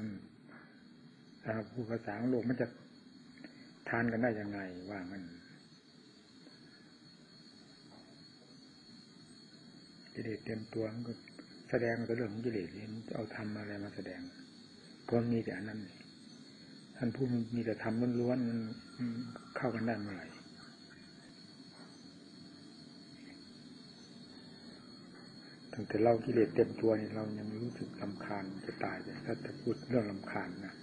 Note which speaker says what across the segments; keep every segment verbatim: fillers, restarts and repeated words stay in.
Speaker 1: ถ้าพูดภาษาของโลกมันจะทานกันได้ยังไงว่ามันกิเลสเต็มตัวมันก็แสดงแต่เรื่องของกิเลสนี่จะเอาธรรมอะไรมาแสดงก็มีแต่อันนั้นท่านพูดมีแต่ธรรมล้วนๆมันเข้ากันได้เมื่อไหร่ตั้งแต่เรากิเลสเต็มตัวนี่เรายังรู้สึกรำคาญจะตายเลยถ้าจะพูดเรื่องรำคาญนะ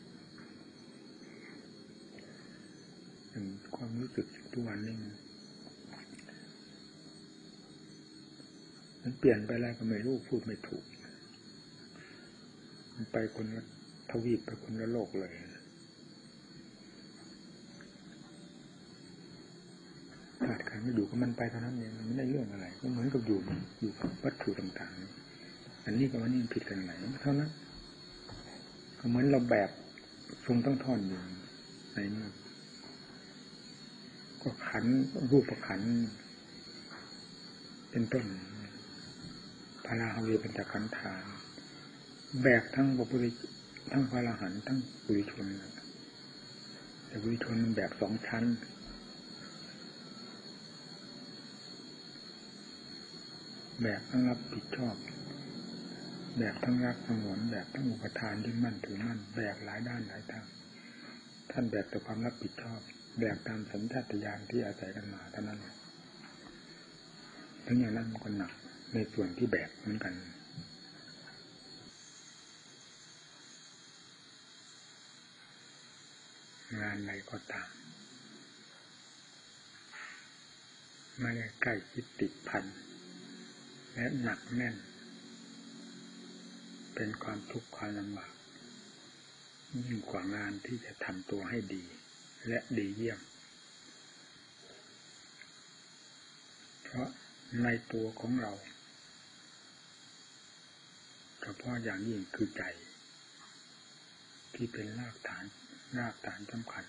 Speaker 1: เป็นความรู้สึกทุกวันนี้มันเปลี่ยนไปแล้วก็ไม่รู้พูดไม่ถูกมันไปคนละทวีปไปคนละโลกเลยขาดการไม่อยู่กับมันไปเท่านั้นเองมันไม่ได้เรื่องอะไรก็เหมือนกับอยู่อยู่กับวัตถุต่างๆอันนี้กับอันนี้ผิดกันไหนเท่านั้นก็เหมือนเราแบบทรงต้องท่อนอยู่ในนี้ก็ขันรูปประขันเป็นต้นพระราหวีเป็นจักขันธาแบกทั้งบุริทั้งพระอรหันต์ทั้งบุริชนแต่บุริชนมันแบกสองชั้นแบกทั้งรับผิดชอบแบกทั้งรักทั้งหวงแบกทั้งอุปทานที่มั่นถือมั่นแบกหลายด้านหลายทางท่านแบกแต่ความรับผิดชอบแบกตามสัญชาตญาณที่อาศัยกันมาเท่านั้นทั้งอย่างนั้นมันก็หนักในส่วนที่แบกเหมือนกันงานใดก็ตามไม่ได้ใกล้ชิดติดพันและหนักแน่นเป็นความทุกข์ความลำบากยิ่งกว่างานที่จะทำตัวให้ดีและดีเยี่ยมเพราะในตัวของเราเฉพาะอย่างยิ่งคือใจที่เป็นรากฐานรากฐานสำคัญ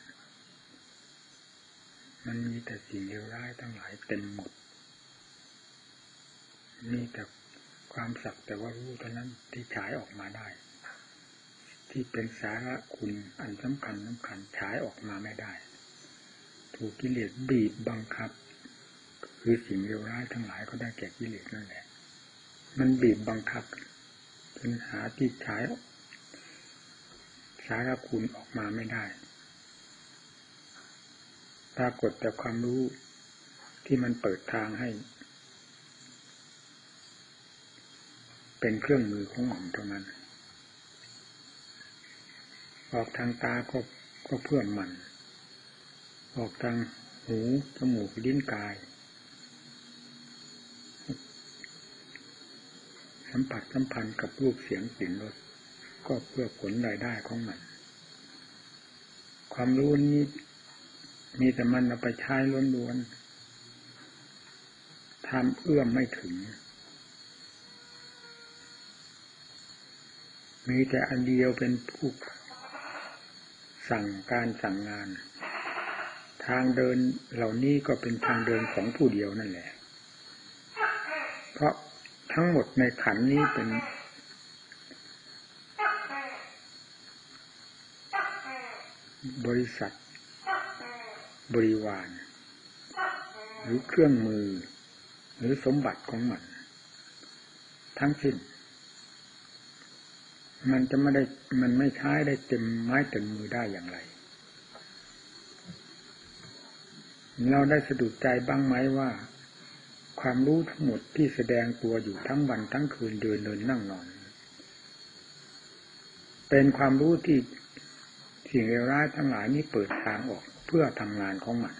Speaker 1: มันมีแต่สิ่งเลวร้ายทั้งหลายเต็มหมดมีแต่ความสักแต่ว่ารู้เท่านั้นที่ฉายออกมาได้ที่เป็นสาระคุณอันสำคัญสำคัญฉายออกมาไม่ได้ถูกกิเลสบีบบังคับคือสิ่งเลวร้ายทั้งหลายก็ได้แก่กิเลสนั่นแหละมันบีบบังคับจนหาที่ฉายสาระคุณออกมาไม่ได้ปรากฏแต่ความรู้ที่มันเปิดทางให้เป็นเครื่องมือของมันเท่านั้นออกทางตาก็ก็เพื่อมันออกทางหูจมูกลิ้นกายสัมผัสสัมพันธ์กับรูปเสียงกลิ่นรสก็เพื่อผลรายได้ของมันความรู้นี้มีแต่มันเอาไปใช้ล้วนๆทำเอื้อมไม่ถึงมีแต่อันเดียวเป็นผู้สั่งการสั่งงานทางเดินเหล่านี้ก็เป็นทางเดินของผู้เดียวนั่นแหละเพราะทั้งหมดในขันธ์นี้เป็นบริษัทบริวารหรือเครื่องมือหรือสมบัติของมันทั้งสิ้นมันจะไม่ได้มันไม่ใช้ได้เต็มไม้เต็มมือได้อย่างไรเราได้สะดุดใจบ้างไหมว่าความรู้ทั้งหมดที่แสดงตัวอยู่ทั้งวันทั้งคืนเดินเดินนั่งนอนเป็นความรู้ที่สิ่งเลวร้ายทั้งหลายนี้เปิดทางออกเพื่อทำงานของมัน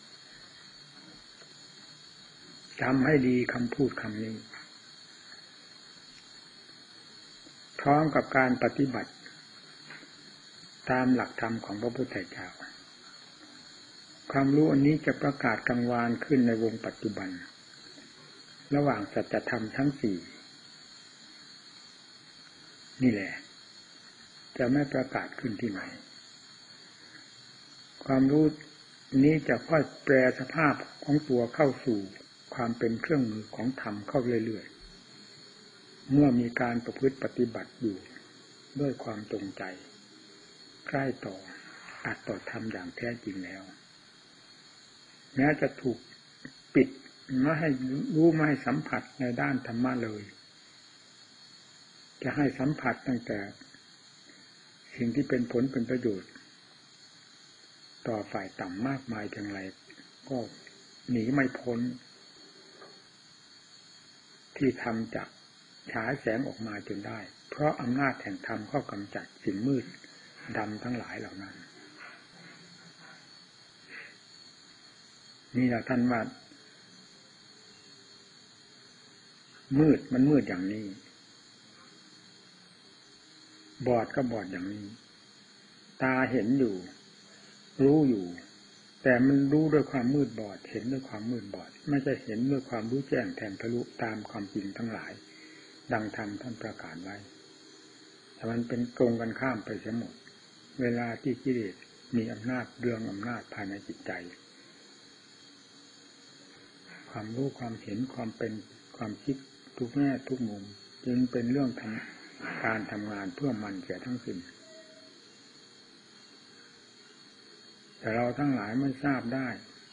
Speaker 1: จำให้ดีคำพูดคำนี้พร้อมกับการปฏิบัติตามหลักธรรมของพระพุทธเจ้าความรู้อันนี้จะประกาศกังวานขึ้นในวงปัจจุบันระหว่างสัจธรรมทั้งสี่นี่แหละจะไม่ประกาศขึ้นที่ไหนความรู้นี้จะค่อยแปรสภาพของตัวเข้าสู่ความเป็นเครื่องมือของธรรมเข้าเรื่อยๆเมื่อมีการประพฤติปฏิบัติอยู่ด้วยความจงใจใกล้ต่ออัตต่อธรรมอย่างแท้จริงแล้วแม้จะถูกปิดไม่ให้รู้ไม่ให้สัมผัสในด้านธรรมะเลยจะให้สัมผัสตั้งแต่สิ่งที่เป็นผลเป็นประโยชน์ต่อฝ่ายต่ำมากมายเพียงไรก็หนีไม่พ้นที่ธรรมจะฉายแสงออกมาจนได้เพราะอำนาจแห่งธรรมเข้ากำจัดสิ่งมืดดำทั้งหลายเหล่านั้นนี่แหละท่านว่ามืดมันมืดอย่างนี้บอดก็บอดอย่างนี้ตาเห็นอยู่รู้อยู่แต่มันรู้ด้วยความมืดบอดเห็นด้วยความมืดบอดไม่ใช่เห็นด้วยความรู้แจ้งแทงทะลุตามความจริงทั้งหลายดังธรรมท่านประกาศไว้แต่มันเป็นตรงกันข้ามไปเสียหมดเวลาที่กิเลสมีอำนาจเรื่องอำนาจภายในจิตใจความรู้ความเห็นความเป็นความคิดทุกแง่ทุกมุมจึงเป็นเรื่องทำการทำงานเพื่อมันเสียทั้งสิ้นแต่เราทั้งหลายไม่ทราบได้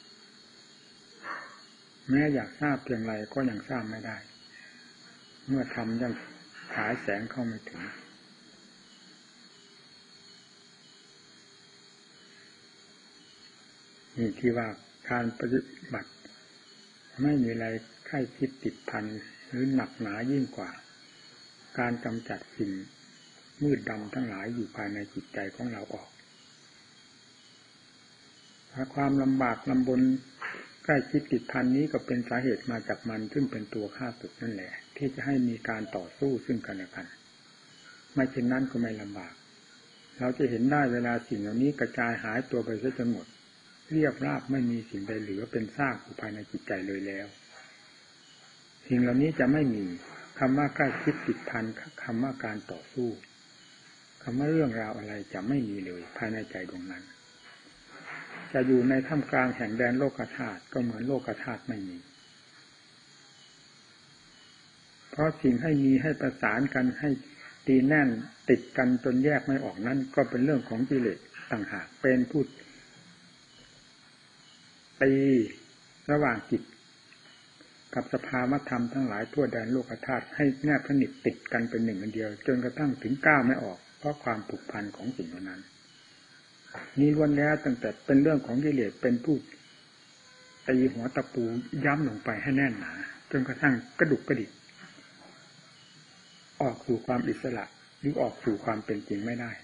Speaker 1: แม้อยากทราบเพียงไรก็ยังทราบไม่ได้เมื่อทำยังฉายแสงเข้าไม่ถึงนี่ที่ว่าการปฏิบัติไม่มีอะไรใกล้ชิดติดพันหรือหนักหนายิ่งกว่าการกำจัดสิ่งมืดดำทั้งหลายอยู่ภายในจิตใจของเราออกถ้าความลำบากลำบนใกล้ชิดติดพันนี้ก็เป็นสาเหตุมาจากมันซึ่งเป็นตัวฆ่าศึกนั่นแหละที่จะให้มีการต่อสู้ซึ่งกันและกันไม่เช่นนั้นก็ไม่ลำบากเราจะเห็นได้เวลาสิ่งเหล่านี้กระจายหายตัวไปซะจนหมดเรียบราบไม่มีสิ่งใดเหลือเป็นซากอยู่ภายในจิตใจเลยแล้วสิ่งเหล่านี้จะไม่มีคำว่าใกล้ชิดติดพันคำว่าการต่อสู้คำว่าเรื่องราวอะไรจะไม่มีเลยภายในใจดวงนั้นจะอยู่ในท่ามกลางแห่งแดนโลกธาตุก็เหมือนโลกธาตุไม่มีเพราะสิ่งให้มีให้ประสานกันให้ตีแน่นติดกันจนแยกไม่ออกนั้นก็เป็นเรื่องของกิเลสต่างหากเป็นผู้ตีระหว่างจิตกับสภาวธรรมทั้งหลายทั่วแดนโลกธาตุให้แนบสนิทติดกันเป็นหนึ่งอันเดียวจนกระทั่งถึงก้าวไม่ออกเพราะความผูกพันของสิ่งเหล่านั้นนี่ล้วนแล้วตั้งแต่เป็นเรื่องของกิเลสเป็นผู้ตีหัวตะปูย้ำลงไปให้แน่นหนาจนกระทั่งกระดุกกระดิกออกสู่ความอิสระหรือออกสู่ความเป็นจริงไม่ได้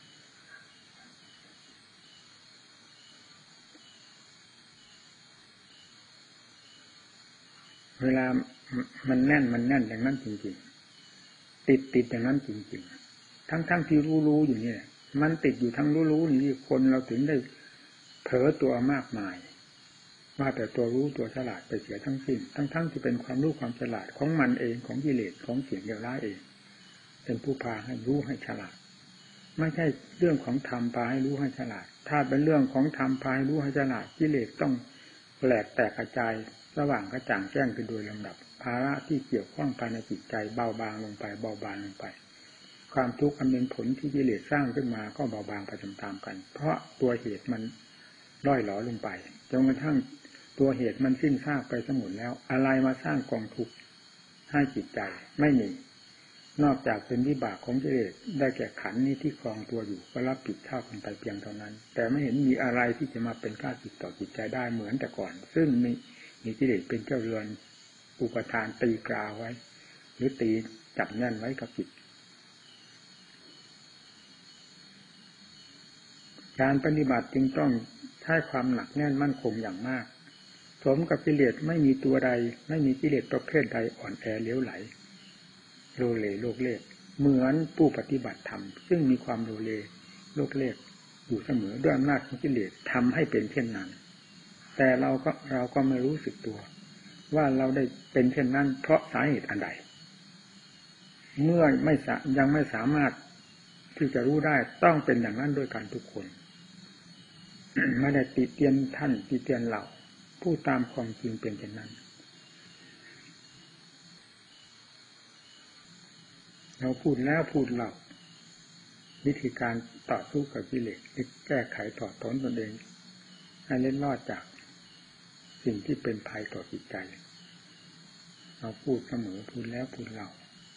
Speaker 1: เวลามันแน่นมันแน่นอย่างนั้นจริงๆติดติดอย่างนั้นจริงๆทั้งๆที่รู้ๆอยู่นี่มันติดอยู่ทั้งรู้ๆนี่คนเราถึงได้เผลอตัวมากมายว่าแต่ตัวรู้ตัวฉลาดไปเสียทั้งสิ้นทั้งๆที่เป็นความรู้ความฉลาดของมันเองของกิเลสของสิ่งเลวร้ายเองเป็นผู้พาให้รู้ให้ฉลาดไม่ใช่เรื่องของธรรมพาให้รู้ให้ฉลาดถ้าเป็นเรื่องของธรรมพาให้รู้ให้ฉลาดกิเลสต้องแหลกแตกกระจายระหว่างกระจ่างแจ้งขึ้นโดยลำดับภาระที่เกี่ยวข้องภายในจิตใจเบาบางลงไปเบาบางลงไปความทุกข์อันเป็นผลที่กิเลสสร้างขึ้นมาก็เบาบางไปตามๆกันเพราะตัวเหตุมันร่อยหลอลงไปจนกระทั่งตัวเหตุมันสิ้นซากไปทั้งหมดแล้วอะไรมาสร้างกองทุกข์ให้จิตใจไม่มีนอกจากเป็นวิบากของกิเลสได้แก่ขันธ์นี้ที่ครองตัวอยู่ก็รับผิดชอบกันไปเพียงเท่านั้นแต่ไม่เห็นมีอะไรที่จะมาเป็นข้าศึกต่อจิตใจได้เหมือนแต่ก่อนซึ่งมีมีกิเลสเป็นเจ้าเรือนอุปทานตีกราไว้หรือตีจับแน่นไว้กับจิตการปฏิบัติจึงต้องใช้ความหนักแน่นมั่นคงอย่างมากสมกับกิเลสไม่มีตัวใดไม่มีกิเลสประเภทใดอ่อนแอเลี้ยวไหลโลเลโลกเล่เหมือนผู้ปฏิบัติธรรมซึ่งมีความโลเลโลกเล่อยู่เสมอด้วยอำนาจของกิเลสทำให้เป็นเช่นนั้นแต่เราก็เราก็ไม่รู้สึกตัวว่าเราได้เป็นเช่นนั้นเพราะสาเหตุอันใดเมื่อไม่ยังไม่สามารถที่จะรู้ได้ต้องเป็นอย่างนั้นด้วยกันทุกคน ไม่ได้ติเตียนท่านติเตียนเราพูดตามความจริงเป็นเช่นนั้นเราพูดแล้วพูดเล่าวิธีการต่อสู้กับกิเลสแก้ไขถอดถอนตนเองให้เล่นรอดจากสิ่งที่เป็นภัยต่อจิตใจเราพูดเสมอพูดแล้วพูดเล่า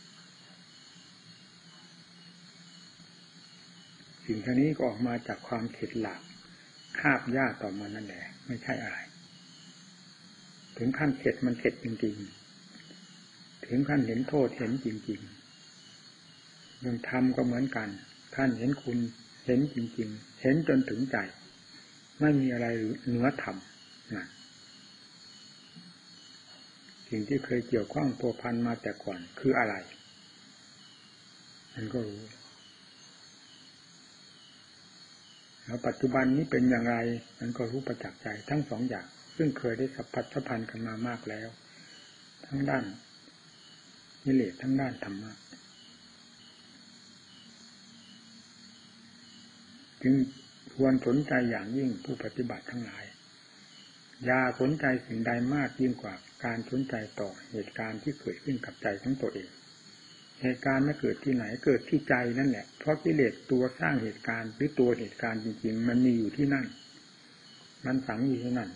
Speaker 1: สิ่งนี้ก็ออกมาจากความเข็ดหลาบคาบยากต่อมันนั่นแหละไม่ใช่อะไรถึงขั้นเข็ดมันเข็ดจริงๆถึงขั้นเห็นโทษเห็นจริงๆเรื่องธรรมก็เหมือนกันขั้นเห็นคุณเห็นจริงๆเห็นจนถึงใจไม่มีอะไรเหนือธรรมนะสิ่งที่เคยเกี่ยวข้องพัวพันมาแต่ก่อนคืออะไรมันก็รู้แล้วปัจจุบันนี้เป็นอย่างไรมันก็รู้ประจักษ์ใจทั้งสองอย่างซึ่งเคยได้สัมผัสสัมพันธ์กันมามากแล้วทั้งด้านกิเลสทั้งด้านธรรมะจึงควรสนใจอย่างยิ่งผู้ปฏิบัติทั้งหลายอย่าสนใจสิ่งใดมากยิ่งกว่าการสนใจต่อเหตุการณ์ที่เกิดขึ้นกับใจของตัวเองเหตุการณ์ไม่เกิดที่ไหนเกิดที่ใจนั่นแหละเพราะกิเลสตัวสร้างเหตุการณ์หรือตัวเหตุการณ์จริงๆมันมีอยู่ที่นั่นมันฝังอยู่ที่นั่น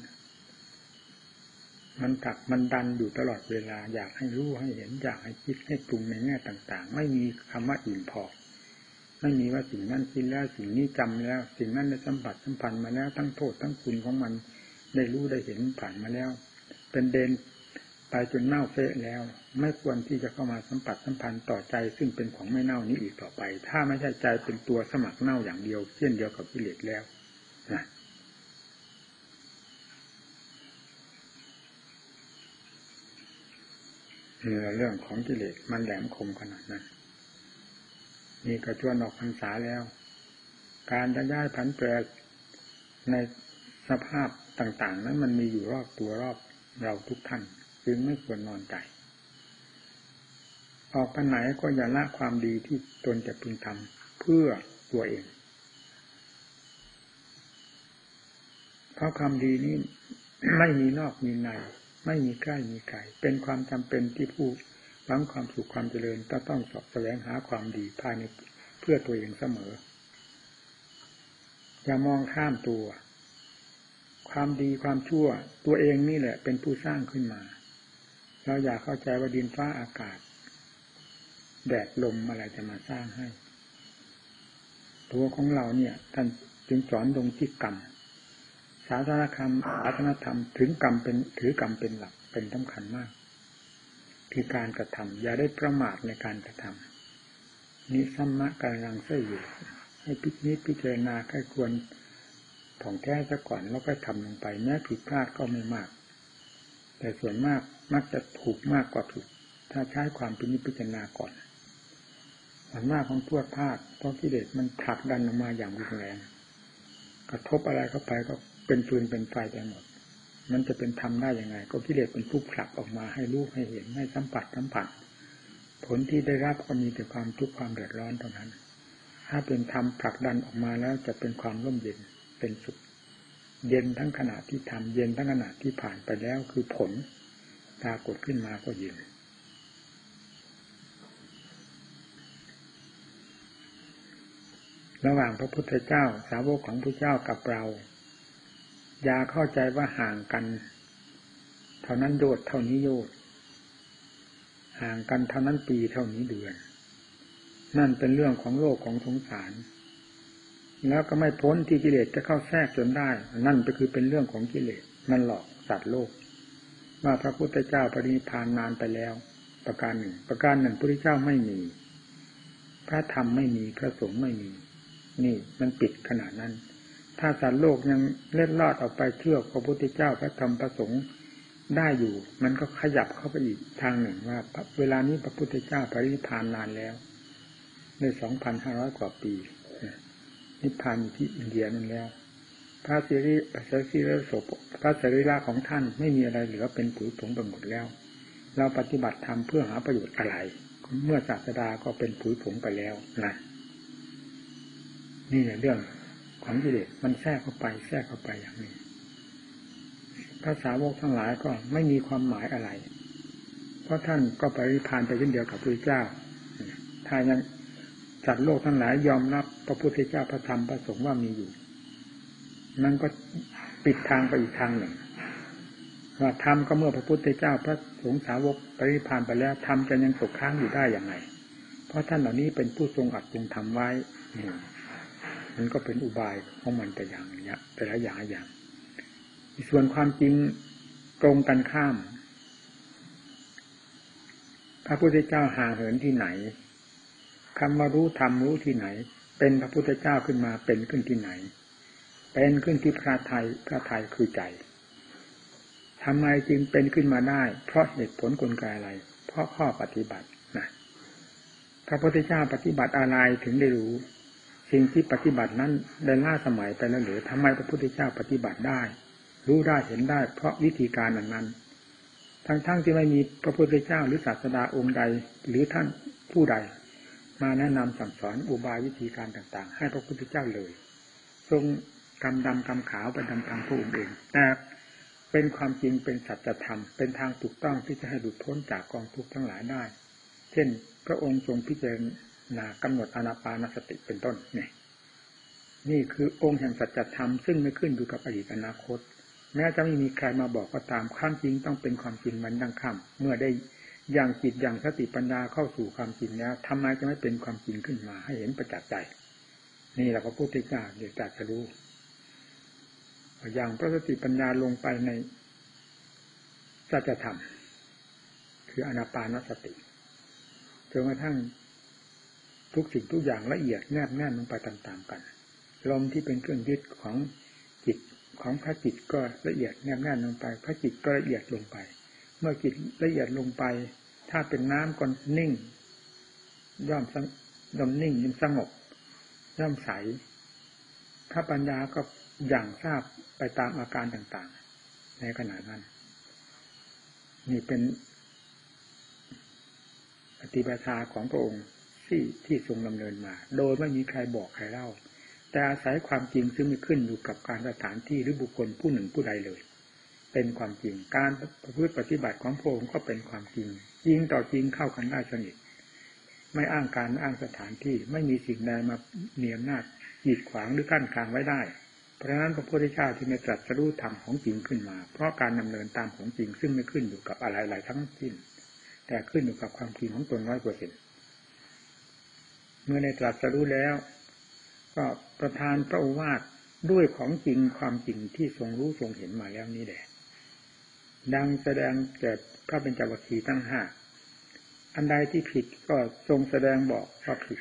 Speaker 1: มันผลักมันดันอยู่ตลอดเวลาอยากให้รู้ให้เห็นอยากให้คิดให้ปรุงในแง่ต่างๆไม่มีคำว่าอิ่มพอไม่มีว่าสิ่งนั้นคิดแล้วสิ่งนี้จำแล้วสิ่งนั้นได้สัมผัสสัมพันธ์มาแล้วทั้งโทษทั้งคุณของมันได้รู้ได้เห็นผ่านมาแล้วเป็นเดนไปจนเน่าเฟะแล้วไม่ควรที่จะเข้ามาสัมผัสสัมพันธ์ต่อใจซึ่งเป็นของไม่เน่านี้อีกต่อไปถ้าไม่ใช่ใจเป็นตัวสมัครเน่าอย่างเดียวเช่นเดียวกับกิเลสแล้วนะเรื่องของกิเลสมันแหลมคมขนาดนั้นนี่ก็ชวนออกพรรษาแล้วการจะย้ายผันแปรในสภาพต่างๆนั้นมันมีอยู่รอบตัวรอบเราทุกท่านจึงไม่ควรนอนใจออกไปไหนก็อย่าละความดีที่ตนจะพึงทำเพื่อตัวเองเพราะความดีนี้ไม่มีนอกมีในไม่มีใกล้มีไกลเป็นความจำเป็นที่ผู้หวังความสุขความเจริญก็ต้องสอบแสวงหาความดีภายในเพื่อตัวเองเสมออย่ามองข้ามตัวความดีความชั่วตัวเองนี่แหละเป็นผู้สร้างขึ้นมาเราอยากเข้าใจว่าดินฟ้าอากาศแดดลมอะไรจะมาสร้างให้ตัวของเราเนี่ยท่านจึงสอนลงที่กรรมศาสนาธรรมศาสนาธรรมถึงกรรมเป็นถือกรรมเป็นหลักเป็นสำคัญมากคือการกระทำอย่าได้ประมาทในการกระทำนิสัมมะกำลังเสื่ออยู่ให้พิจิตรพิจารณาใกล้ควรถ่องแท้ซะก่อนแล้วก็ทำลงไปแม้ผิดพลาดก็ไม่มากแต่ส่วนมากมักจะถูกมากกว่าผิดถ้าใช้ความพินิจพิจารณาก่อนส่วนมากของพวกพลาดเพราะกิเลสมันผลักดันออกมาอย่างรุนแรงกระทบอะไรเข้าไปก็เป็นฟืนเป็นไฟไปหมดมันจะเป็นธรรมได้ยังไงก็กิเลสเป็นผู้ผลักออกมาให้รู้ให้เห็นให้สัมผัสสัมผัสผลที่ได้รับก็มีแต่ความทุกข์ความเดือดร้อนเท่านั้นถ้าเป็นธรรมผลักดันออกมาแล้วจะเป็นความร่มเย็นเป็นสุขเย็นทั้งขณะที่ทำเย็นทั้งขณะที่ผ่านไปแล้วคือผลปรากฏขึ้นมาก็เย็นระหว่างพระพุทธเจ้าสาวกของพระเจ้ากับเราอย่าเข้าใจว่าห่างกันเท่านั้นโยชน์เท่านี้โยชน์ห่างกันเท่านั้นปีเท่านี้เดือนนั่นเป็นเรื่องของโลกของสงสารแล้วก็ไม่พ้นที่กิเลสจะเข้าแทรกจนได้นั่นก็คือเป็นเรื่องของกิเลสมันหลอกสัตว์โลกว่าพระพุทธเจ้าปรินิพพานนานไปแล้วประการหนึ่งประการหนึ่งพระพุทธเจ้าไม่มีพระธรรมไม่มีพระสงฆ์ไม่มีนี่มันปิดขนาดนั้นถ้าสัตว์โลกยังเล็ดลอดออกไปเชื่อพระพุทธเจ้าพระธรรมพระสงฆ์ได้อยู่มันก็ขยับเข้าไปอีกทางหนึ่งว่าเวลานี้พระพุทธเจ้าปรินิพพานนานแล้วใน สองพันห้าร้อย กว่าปีนิพพานอยู่ที่อินเดียนั่นแล้วพระสิริพระสิริโสพระสรีระของท่านไม่มีอะไรเหลือเป็นผุยผงไปหมดแล้วเราปฏิบัติธรรมเพื่อหาประโยชน์อะไรเมื่อศาสดาก็เป็นผุยผงไปแล้วนะนี่แหละเรื่องของกิเลสมันแทรกเข้าไปแทรกเข้าไปอย่างนี้พระสาวกทั้งหลายก็ไม่มีความหมายอะไรเพราะท่านก็ปรินิพพานไปเช่นเดียวกับพระพุทธเจ้าถ้ายังสัตว์โลกทั้งหลายยอมรับพระพุทธเจ้าพระธรรมพระสงฆ์ว่ามีอยู่นั่นก็ปิดทางไปอีกทางหนึ่งว่าธรรมก็เมื่อพระพุทธเจ้าพระสงฆ์สาวกปรินิพพานไปแล้วธรรมจะยังตกค้างอยู่ได้อย่างไรเพราะท่านเหล่านี้เป็นผู้ทรงอัดทรงทำไว้มันก็เป็นอุบายของมันแต่อย่างนี้แต่ละอย่างอย่างส่วนความจริงตรงกันข้ามพระพุทธเจ้าห่างเหินที่ไหนคำว่ารู้ธรรมรู้ที่ไหนเป็นพระพุทธเจ้าขึ้นมาเป็นขึ้นที่ไหนเป็นขึ้นที่พระทัยพระทัยคือใจทำไมจึงเป็นขึ้นมาได้เพราะเหตุผลกลไกอะไรเพราะข้อปฏิบัตินะพระพุทธเจ้าปฏิบัติอะไรถึงได้รู้สิ่งที่ปฏิบัตินั้นได้ล่าสมัยไปแล้วหรือทำไมพระพุทธเจ้าปฏิบัติได้รู้ได้เห็นได้เพราะวิธีการอันนั้นทั้งๆที่ไม่มีพระพุทธเจ้าหรือศาสดาองค์ใดหรือท่านผู้ใดมาแนะนำสั่งสอนอุบายวิธีการต่างๆให้พระพุทธเจ้าเลยทรงกำดำกำขาวไปตามทางพระองค์เองแต่เป็นความจริงเป็นสัจธรรมเป็นทางถูกต้องที่จะให้หลุดพ้นจากกองทุกข์ทั้งหลายได้เช่นพระองค์ทรงพิจารณากำหนดอานาปานสติเป็นต้นนี่นี่คือองค์แห่งสัจธรรมซึ่งไม่ขึ้นอยู่กับอดีตอนาคตแม้จะไม่มีใครมาบอกก็ตามความจริงต้องเป็นความจริงมันดังคำเมื่อได้อย่างจิตอย่างสติปัญญาเข้าสู่ความจริงแล้วทำไมจะไม่เป็นความจริงขึ้นมาให้เห็นประจักษ์ใจนี่แหละพระพุทธเจ้าเดี๋ยวจักจะรู้อย่างพระสติปัญญาลงไปในสัจธรรมคืออานาปานสติจนกระทั่งทุกสิ่งทุกอย่างละเอียดแนบแน่นลงไปตามๆกันลมที่เป็นเครื่องยึดของจิตของพระจิตก็ละเอียดแนบแน่นลงไปพระจิตก็ละเอียดลงไปเมื่อจิตละเอียดลงไปถ้าเป็นน้ำก็นิ่งย่อมย่อมนิ่งย่อมสงบย่อมใสถ้าปัญญาก็อย่างทราบไปตามอาการต่างๆในขณะนั้นนี่เป็นปฏิบัติของพระองค์ที่ที่ทรงดำเนินมาโดยไม่มีใครบอกใครเล่าแต่อาศัยความจริงซึ่งไม่ขึ้นอยู่กับการสถานที่หรือบุคคลผู้หนึ่งผู้ใดเลยเป็นความจริงการประพฤติปฏิบัติของพระองค์ก็เป็นความจริงจริงต่อจริงเข้ากันได้สนิทไม่อ้างการอ้างสถานที่ไม่มีสิ่งใดมามีอำนาจกีดขวางหรือกั้นกลางไว้ได้เพราะฉะนั้นพระพุทธเจ้าที่ได้ตรัสรู้ธรรมของจริงขึ้นมาเพราะการดำเนินตามของจริงซึ่งไม่ขึ้นอยู่กับอะไรหลายทั้งสิ้นแต่ขึ้นอยู่กับความจริงของตนร้อยเปอร์เซ็นต์เมื่อได้ตรัสรู้แล้วก็ประทานพระโอวาทด้วยของจริงความจริงที่ทรงรู้ทรงเห็นมาแล้วนี้แหละดังแสดงแก่พระเบญจวัคคีย์ทั้งห้าอันใดที่ผิดก็ทรงแสดงบอกว่าผิด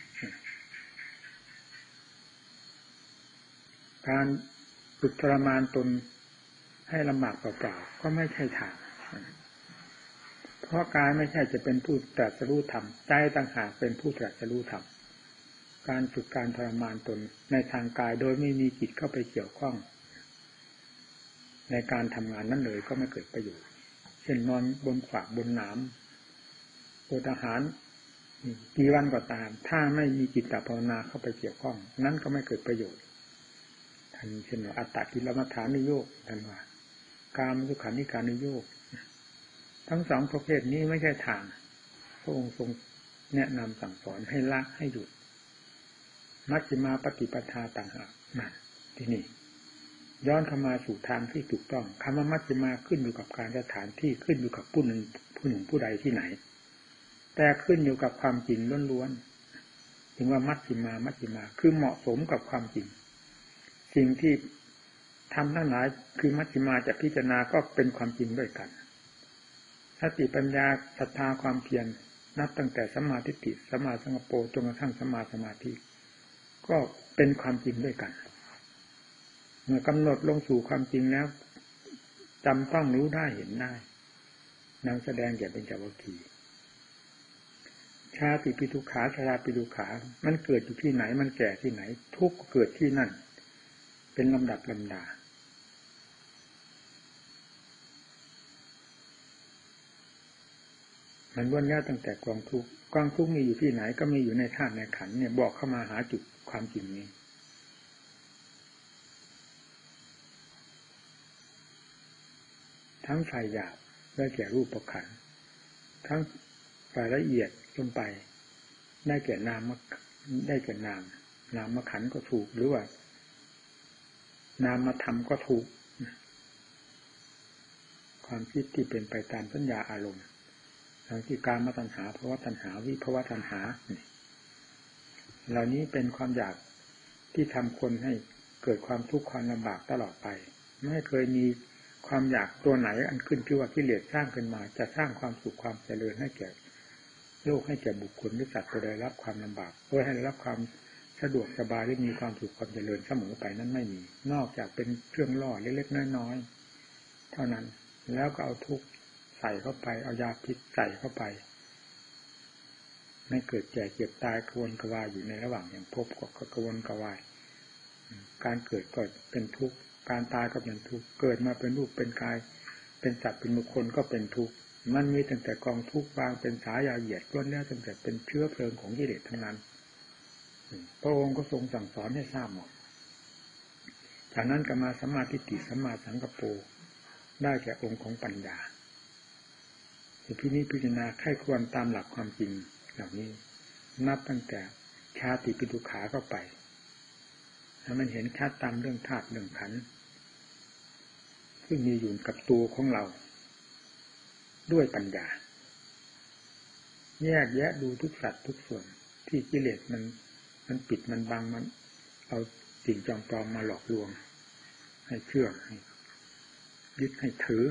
Speaker 1: การฝึกทรมานตนให้ลำบากเปล่าๆก็ไม่ใช่ทางเพราะกายไม่ใช่จะเป็นผู้ตรัสรู้ธรรมใจต่างหากเป็นผู้ตรัสรู้ธรรมการฝึกการทรมานตนในทางกายโดยไม่มีจิตเข้าไปเกี่ยวข้องในการทำงานนั้นเลยก็ไม่เกิดประโยชน์เช่นนอนบนขวากบนหนามอดอาหารกี่วันก็ตามถ้าไม่มีจิตตภาวนาเข้าไปเกี่ยวข้องนั้นก็ไม่เกิดประโยชน์ท่านเช่นว่าอัตตกิลมัฏฐานิโยคท่านว่ากามสุขานิการนิโยคทั้งสองประเภทนี้ไม่ใช่ทางพระองค์ทรงแนะนำสั่งสอนให้ละให้หยุดมัชฌิมาปฏิปทาต่างหากนั่นที่นี่ย้อนเข้ามาสู่ทางที่ถูกต้องคำว่ามัชฌิมาขึ้นอยู่กับการสถานที่ขึ้นอยู่กับผู้หนึ่งผู้หนึ่งผู้ใดที่ไหนแต่ขึ้นอยู่กับความจริงล้วนๆถึงว่ามัชฌิมามัชฌิมาคือเหมาะสมกับความจริงสิ่งที่ทำทั้งหลายคือมัชฌิมาจะพิจารณาก็เป็นความจริงด้วยกันสติปัญญาศรัทธาความเพียรนับตั้งแต่สัมมาทิฏฐิสัมมาสังกัปโปจนกระทั่งสัมมาสมาธิก็เป็นความจริงด้วยกันเมื่อกำหนดลงสู่ความจริงแล้วจำต้องรู้ได้เห็นได้นำแสดงแก่เบญจวัคคีย์ชาติปิทุกขาชราปิทุกขามันเกิดอยู่ที่ไหนมันแก่ที่ไหนทุกข์เกิดที่นั่นเป็นลำดับลำดามันล้วนแล้วตั้งแต่กองทุกข์กองทุกข์มีอยู่ที่ไหนก็มีอยู่ในธาตุในขันธ์เนี่ยบอกเข้ามาหาจุดความจริงนี้ทั้งฝ่ายหยาบได้แก่รูปขันธ์ทั้งฝ่ายละเอียดลงไปได้แก่นามได้แก่นามนามขันธ์ก็ถูกหรือว่านามธรรมก็ถูกความคิดที่เป็นไปตามสัญญาอารมณ์ทั้งที่การมาตัณหาภวตัณหาวิภวตัณหาเหล่านี้เป็นความอยากที่ทำคนให้เกิดความทุกข์ความลำบากตลอดไปไม่เคยมีความอยากตัวไหนอันขึ้นชื่อว่ากิเลสสร้างขึ้นมาจะสร้างความสุขความเจริญให้แก่โลกให้แก่บุคคลหรือสัตว์จะได้รับความลำบากเพื่อให้ได้รับความสะดวกสบายและมีความสุขความเจริญเสมอไปนั้นไม่มีนอกจากเป็นเครื่องล่อเล็กๆน้อยๆเท่านั้นแล้วก็เอาทุกข์ใส่เข้าไปเอายาพิษใส่เข้าไปไม่เกิดแก่เจ็บตายกระวนกระวายอยู่ในระหว่างอย่างพบก็กระวนกระวายการเกิดก็เป็นทุกข์การตายก็เป็นทุกข์เกิดมาเป็นรูปเป็นกายเป็นสัตว์เป็นบุคคลก็เป็นทุกข์มันมีตั้งแต่กองทุกข์วางเป็นสายาเหยียดล้วนแล้วตั้งแต่เป็นเชื้อเพลิงของกิเลสทั้งนั้นพระองค์ก็ทรงสั่งสอนให้ทราบหมดจากนั้นก็มาสัมมาทิฏฐิสัมมาสังกัปโปได้แก่องค์ของปัญญาพินิจพิจารณาไข้ควรตามหลักความจริงเหล่านี้นับตั้งแต่ชาติปิทุกขาเข้าไปให้มันเห็นชัดตามเรื่องธาตุเรื่องขันธ์ซึ่งมีอยู่กับตัวของเราด้วยปัญญาแยกแยะดูทุกสัตว์ทุกส่วนที่กิเลสมันมันปิดมันบังมันเอาสิ่งจอมปลอมมาหลอกลวงให้เชื่อให้ยึดให้ถือ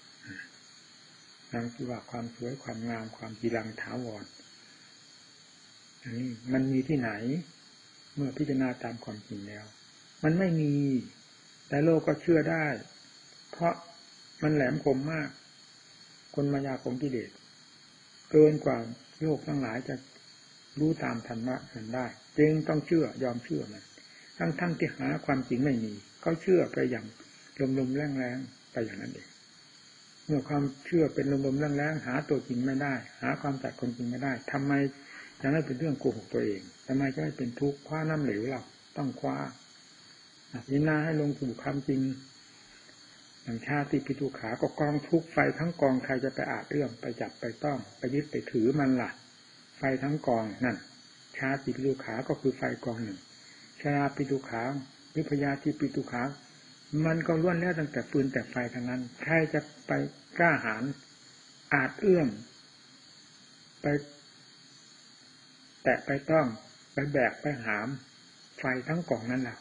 Speaker 1: นั่นคือว่าความสวยความงามความจีรังถาวรอันนี้มันมีที่ไหนเมื่อพิจารณาตามความจริงแล้วมันไม่มีแต่โลกก็เชื่อได้เพราะมันแหลมคมมากคนมายาของกิเลสเกินกว่าโลกทั้งหลายจะรู้ตามธรรมะนั้นได้จึงต้องเชื่อยอมเชื่อมันทั้งทั้งที่หาความจริงไม่มีเขาเชื่อไปอย่างลมๆแรงๆไปอย่างนั้นเองเมื่อความเชื่อเป็นลมๆแรงๆหาตัวจริงไม่ได้หาความจัดคนจริงไม่ได้ทำไมจะไม่เป็นเรื่องโกหกตัวเองทำไมจะไม่เป็นทุกข์คว้าน้ำเหลวเราต้องคว้าพิจารณาให้ลงสู่ความจริงอย่างชาติปิทุกขาก็กองทุกข์ไฟทั้งกองใครจะไปอาจเอื้อมไปจับไปต้องไปยึดไปถือมันล่ะไฟทั้งกองนั่นชาติปิทุกขาก็คือไฟกองหนึ่งชราปิทุกขาวิพยาธิปิทุกขามันก็ล้วนแล้วตั้งแต่ฟืนแต่ไฟทั้งนั้นใครจะไปกล้าหาญอาจเอื้อมไปแตะไปต้องไปแบกไปหามไฟทั้งกองนั้นล่ะ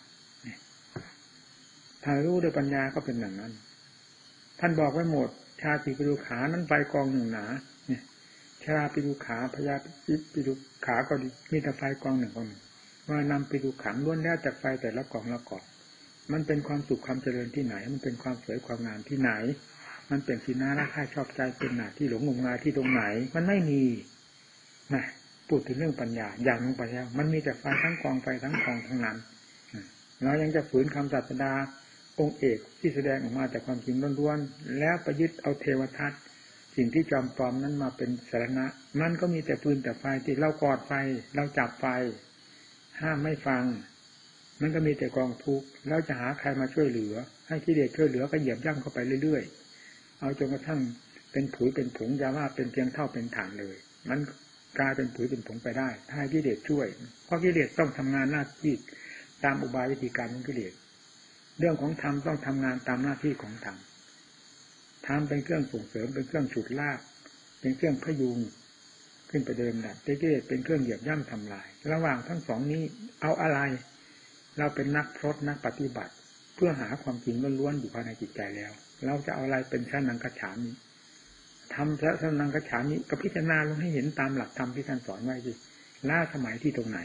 Speaker 1: ถ้ารู้ด้วยปัญญาก็เป็นอย่างนั้นท่านบอกไว้หมดชาติปิทุกขานั้นไฟกองหนึ่งหนาเนี่ยชราปิทุกขาพยาธิปิทุกขาก็มีแต่ไฟกองหนึ่งกองหนึ่งว่านำปิทุกขังล้วนแล้วจากไฟแต่ละกองละกองมันเป็นความสุขความเจริญที่ไหนมันเป็นความสวยความงามที่ไหนมันเป็นที่น่ารักใคร่ชอบใจเป็นหน้าที่หลงงมงายที่ตรงไหนมันไม่มีนะพูดถึงเรื่องปัญญาอย่างลงไปแล้วมันมีแต่ไฟทั้งกองไฟทั้งกองทั้งนั้นเรายังจะฝืนคำศาสดาองค์เอกที่แสดงออกมาจากความจริงล้วนๆแล้วประยึดเอาเทวทัตสิ่งที่จอมปลอมนั้นมาเป็นสาระมันก็มีแต่ปืนแต่ไฟที่เรากอดไฟเราจับไฟห้ามไม่ฟังมันก็มีแต่กองทุกข์แล้วจะหาใครมาช่วยเหลือให้กิเลสช่วยเหลือก็เหยียบย่ำเข้าไปเรื่อยๆเอาจนกระทั่งเป็นผุยเป็นผงอย่าว่าเป็นเพียงเท่าเป็นฐานเลยมันกลายเป็นผุยเป็นผงไปได้ถ้ากิเลสช่วยเพราะกิเลสต้องทำงานหน้าที่ตามอุบายวิธีการของกิเลสเรื่องของธรรมต้องทำงานตามหน้าที่ของธรรมธรรมเป็นเครื่องส่งเสริมเป็นเครื่องฉุดลากเป็นเครื่องพยุงขึ้นไปเดิมดับกิเลสเป็นเครื่องเหยียบย่ำทำลายระหว่างทั้งสองนี้เอาอะไรเราเป็นนักพรตนักปฏิบัติเพื่อหาความจริงล้วนๆอยู่ภายในจิตใจแล้วเราจะเอาอะไรเป็นชั้นนังกัจฉามิทำพระชั้นนังกัจฉามิก็พิจารณาลงให้เห็นตามหลักธรรมที่ท่านสอนไว้สิล่าสมัยที่ตรงไหน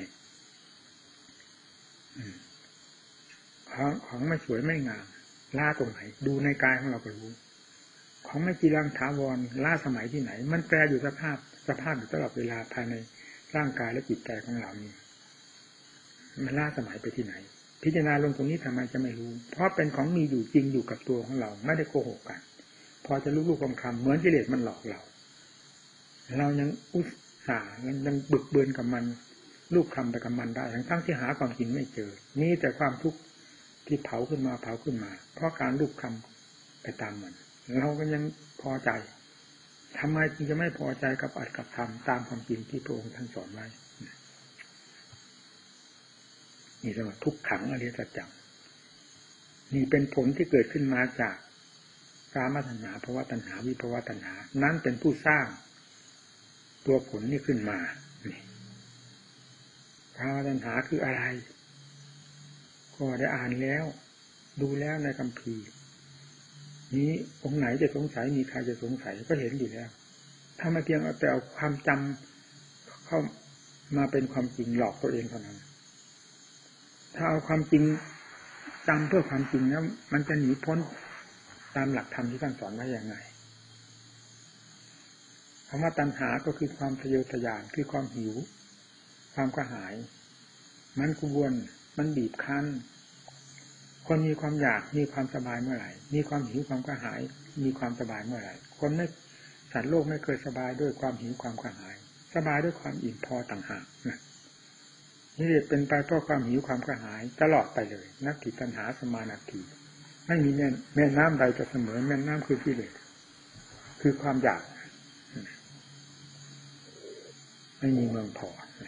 Speaker 1: ของของไม่สวยไม่งามล่าตรงไหนดูในกายของเราก็รู้ของไม่จีรังถาวรล่าสมัยที่ไหนมันแปรอยู่สภาพสภาพอยู่ตลอดเวลาภายในร่างกายและจิตใจของเรานี้มันล่าสมัยไปที่ไหนพิจารณาลงตรงนี้ทำไมจะไม่รู้เพราะเป็นของมีอยู่จริงอยู่กับตัวของเราไม่ได้โกหกกันพอจะลูกๆคำๆเหมือนกิเลสมันหลอกเราเรายังอุตส่าห์ยังบึกเบือนกับมันลูกคำไปกับมันได้ทั้งที่หาความจริงไม่เจอมีแต่ความทุกข์ที่เผาขึ้นมาเผาขึ้นมาเพราะการลูกคำไปตามมันเราก็ยังพอใจทำไมจึงจะไม่พอใจกับอัตกับธรรมตามความจริงที่พระองค์ท่านสอนไว้นี่เรียกว่าทุกขังอริยสัจจังนี่เป็นผลที่เกิดขึ้นมาจากกามตัณหาภวตัณหาวิภวตัณหานั้นเป็นผู้สร้างตัวผลนี้ขึ้นมานี่กามตัณหาคืออะไรก็ได้อ่านแล้วดูแล้วในคัมภีร์นี้องค์ไหนจะสงสัยมีใครจะสงสัยก็เห็นอยู่แล้วถ้ามาเพียงเอาแต่เอาความจำเข้ามาเป็นความจริงหลอกตัวเองเท่านั้นถ้าเอาความจริงจำเพื่อความจริงแล้วมันจะหนีพ้นตามหลักธรรมที่ท่านสอนไว้อย่างไรคำว่าตัณหาก็คือความทะเยอทะยานคือความหิวความกระหายมันกวนมันบีบคั้นคนมีความอยากมีความสบายเมื่อไหร่มีความหิวความกระหายมีความสบายเมื่อไหร่คนไม่สัตว์โลกไม่เคยสบายด้วยความหิวความกระหายสบายด้วยความอิ่มพอต่างหากนะนี่เป็นไปเพราะความหิวความกระหายตลอดไปเลยนักกิตัณหาสมานาทีไม่มีแม่แม่น้ำใดจะเสมอแม่น้ำคือกิเลสคือความอยากไม่มีเมืองพอ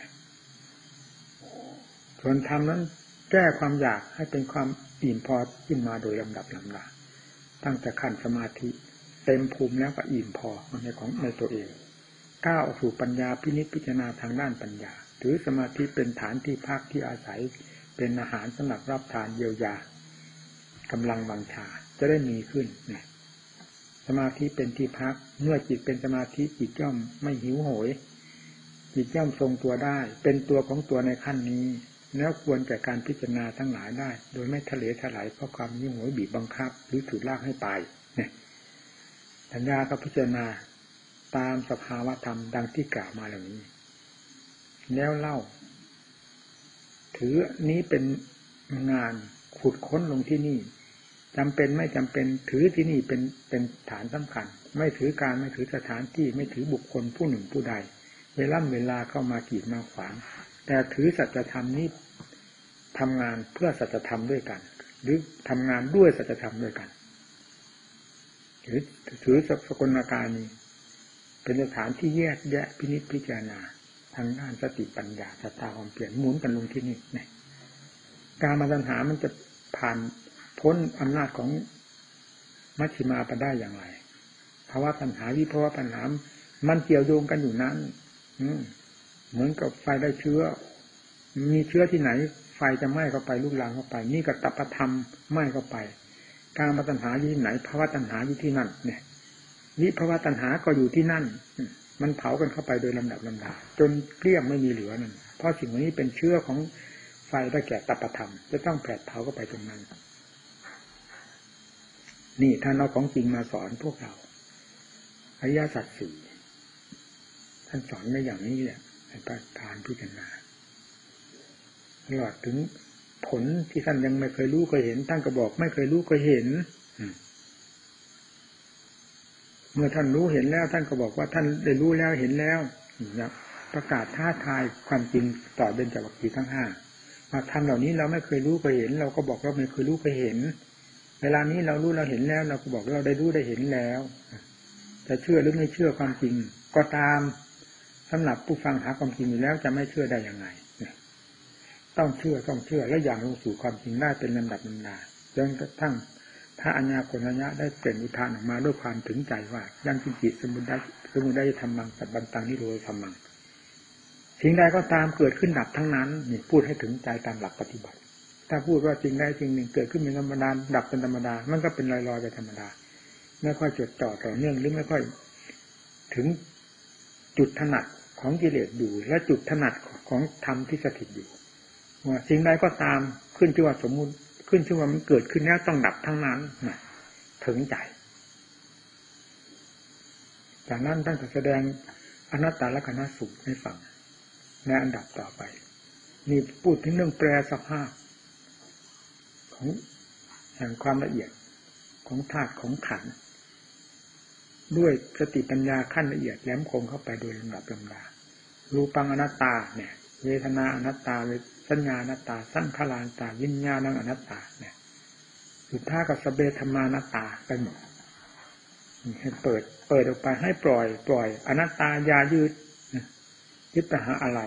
Speaker 1: ส่วนธรรมนั้นแก้ความอยากให้เป็นความอิ่มพอขึ้นมาโดยลำดับลำดาตั้งแต่ขั้นสมาธิเต็มภูมิแล้วก็อิ่มพอในของในตัวเองก้าวสู่ปัญญาพินิจพิจารณาทางด้านปัญญาถือสมาธิเป็นฐานที่พักที่อาศัยเป็นอาหารสำหรับรับทานเยียวยากำลังวังชาจะได้มีขึ้นสมาธิเป็นที่พักเมื่อจิตเป็นสมาธิจิตย่อมไม่หิวโหยจิตย่อมทรงตัวได้เป็นตัวของตัวในขั้นนี้แล้วควรแก่การพิจารณาทั้งหลายได้โดยไม่ทะเลถลายเพราะความหิวโหยบีบบังคับหรือถูกลากให้ไปเนี่ยปัญญาก็พิจารณาตามสภาวะธรรมดังที่กล่าวมาเหล่านี้แล้วเล่าถือนี้เป็นงานขุดค้นลงที่นี่จำเป็นไม่จำเป็นถือที่นี่เป็นเป็นฐานสำคัญไม่ถือการไม่ถือสถานที่ไม่ถือบุคคลผู้หนึ่งผู้ใดเวลาเวลาเข้ามากีดมาขวางแต่ถือสัจธรรมนี้ทำงานเพื่อสัจธรรมด้วยกันหรือทำงานด้วยสัจธรรมด้วยกันหรือถือสกลการนี้เป็นสถานที่แยกแยะพินิจพิจารณาทางด้านสติปัญญาศรัทธาความเปลี่ยนหมุนกันลงที่นี่เนี่ยการมาตัณหามันจะผ่านพ้นอำนาจของมัชฌิมาไปได้อย่างไรภาวะตัณหาวิภวะตัณหามันเกี่ยวโยงกันอยู่นั้นเหมือนกับไฟได้เชื้อมีเชื้อที่ไหนไฟจะไหม้เข้าไปลุกลามเข้าไปนี่กับตัปธรรมไหม้เข้าไปการมาตัณหาอยู่ที่ไหนภาวะตัณหาอยู่ที่นั่นเนี่ยวิภวะตัณหาก็อยู่ที่นั่นมันเผากันเข้าไปโดยลำดับลำดาจนเกลี้ยงไม่มีเหลือนั่นเพราะสิ่งนี้เป็นเชื้อของไฟได้แก่ตัปธรรมจะต้องแผดเผาเข้าไปตรงนั้นนี่ท่านเอาของจริงมาสอนพวกเราอริยสัจสี่ท่านสอนในอย่างนี้แหละให้ประทานพิจารณาตลอดถึงผลที่ท่านยังไม่เคยรู้เคยเห็นท่านก็บอกไม่เคยรู้เคยเห็นเมื่อท่านรู้เห็นแล้วท่านก็บอกว่าท่านได้รู้แล้วเห็นแล้วนะประกาศท้าทายความจริงต่อเบญจวัคคีย์ทั้งห้ามาทำเหล่านี้เราไม่เคยรู้เคยเห็นเราก็บอกเราไม่เคยรู้เคยเห็นเวลานี้เรารู้เราเห็นแล้วเราก็บอกเราได้รู้ได้เห็นแล้วจะเชื่อหรือไม่เชื่อความจริงก็ตามสำหรับผู้ฟังหาความจริงอยู่แล้วจะไม่เชื่อได้ยังไงต้องเชื่อต้องเชื่อและอย่างลงสู่ความจริงได้เป็นลำดับลำดาจนกระทั่งพระอัญญาโกณัญญะได้เปล่งอุทานออกมาด้วยความถึงใจว่ายังกิจิสมุทัยสมุทัยธรรมังสัพพันตังนิโรธธรรมังสิ่งใดก็ตามเกิดขึ้นดับทั้งนั้นนี่พูดให้ถึงใจตามหลักปฏิบัติถ้าพูดว่าสิ่งใดสิ่งหนึ่งเกิดขึ้นเป็นธรรมดาดับเป็นธรรมดามันก็เป็นลอยๆไปธรรมดาไม่ค่อยจดจ่อต่อเนื่องหรือไม่ค่อยถึงจุดถนัดของกิเลสอยู่และจุดถนัดของธรรมที่สถิตอยู่ว่าสิ่งใดก็ตามขึ้นชื่อว่าสมมุติขึ้นชื่อว่ามันเกิดขึ้นแล้วต้องดับทั้งนั้นนะถึงใจจากนั้นท่านก็แสดงอนัตตลักขณสูตรให้ฟังในอันดับต่อไปนี่พูดถึงเรื่องแปรสภาพของแห่งความละเอียดของธาตุของขันธ์ด้วยสติปัญญาขั้นละเอียดแหลมคมเข้าไปโดยลำดับลำดารูปังอนัตตาเนี่ยเวทนาอนัตตาสัญญาอนัตตาสังขารอนัตตาวิญญาณังอนัตตาเนี่ยสุดท้ายกับสเบธรรมานัตตาไปหมดให้เปิดเปิดออกไปให้ปล่อยปล่อยอนัตตาอย่ายึดยึดไปหาอะไร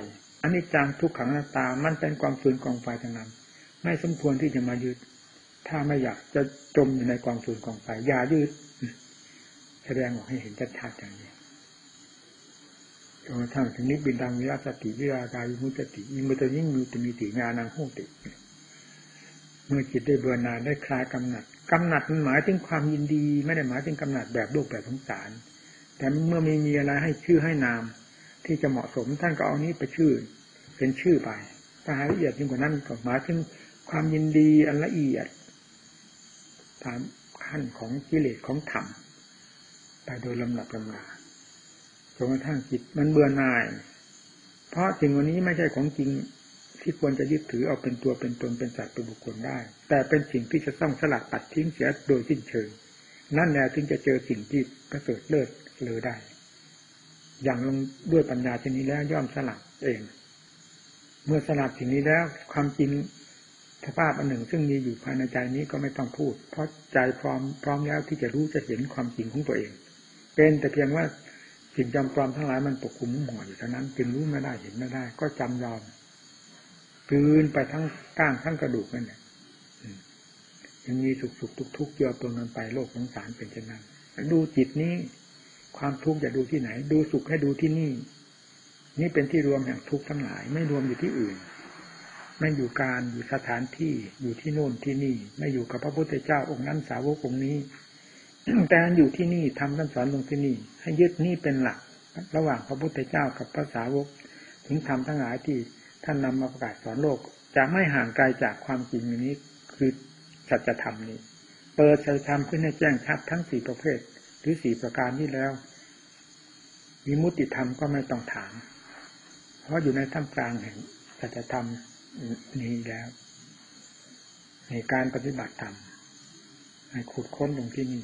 Speaker 1: อนิจจังทุกขังอนัตตามันเป็นกองฟืนกองไฟทั้งนั้นไม่สมควรที่จะมายึดถ้าไม่อยากจะจมอยู่ในกองฟืนกองไฟอย่ายึดแสดงออกให้เห็นชัดๆอย่างนี้จนกระทั่งถึงนิพพินดังวิรัสสติวิรากายุมุตติอิมุตติยิ่งมีติมีติญาณังโหติเมื่อจิตได้เบื่อหน่ายได้คลายกำหนัดกำหนัดมันหมายถึงความยินดีไม่ได้หมายถึงกำหนัดแบบโลกแบบสงสารแต่เมื่อมีมีอะไรให้ชื่อให้นามที่จะเหมาะสมท่านก็เอานี้ไปชื่อเป็นชื่อไปถ้าหาละเอียดยิ่งกว่านั้นก็หมายถึงความยินดีอันละเอียดตามขั้นของกิเลสของธรรมไปโดยลำดับลำดาจนกระทั่งจิตมันเบื่อหน่ายเพราะสิ่งวันนี้ไม่ใช่ของจริงที่ควรจะยึดถือเอาเป็นตัวเป็นตนเป็นสัตว์เป็นบุคคลได้แต่เป็นสิ่งที่จะต้องสลัดตัดทิ้งเสียโดยสิ้นเชิงนั่นแหละถึงจะเจอสิ่งที่ประเสริฐเลิศเลอได้อย่างลงด้วยปัญญาชนิดแล้วย่อมสลัดเองเมื่อสลัดสิ่งนี้แล้วความจริงสภาพอันหนึ่งซึ่งมีอยู่ภายในใจนี้ก็ไม่ต้องพูดเพราะใจพร้อมพร้อมแล้วที่จะรู้จะเห็นความจริงของตัวเองเป็นแต่เพียงว่าสิ่งจำปลอมทั้งหลายมันปกคลุมหัวอยู่เท่านั้นจึงรู้ไม่ได้เห็นไม่ได้ก็จำยอมคืนไปทั้งก้างทั้งกระดูกนั่นแหละยังมีสุขสุขทุกทุกเกี่ยวตัวนั้นไปโลกสงสารเป็นเช่นนั้นดูจิตนี้ความทุกข์จะดูที่ไหนดูสุขให้ดูที่นี่นี่เป็นที่รวมแห่งทุกข์ทั้งหลายไม่รวมอยู่ที่อื่นไม่อยู่การอยู่สถานที่อยู่ที่โน่นที่นี่ไม่อยู่กับพระพุทธเจ้าองค์นั้นสาวกองค์นี้ แต่อยู่ที่นี่ทำท่านสอนลงที่นี่ให้ยึดนี่เป็นหลักระหว่างพระพุทธเจ้ากับพระสาวกถึงธรรมทั้งหลายที่ท่านนำมาประกาศสอนโลกจะไม่ห่างไกลจากความจริงนี้คือสัจธรรมนี้เปิดสัจธรรมขึ้นให้แจ้งชัดทั้งสี่ประเภทหรือสี่ประการนี้แล้ววิมุตติธรรมก็ไม่ต้องถามเพราะอยู่ในท่ามกลางแห่งสัจธรรมนี้แล้วในการปฏิบัติธรรมให้ขุดค้นลงที่นี่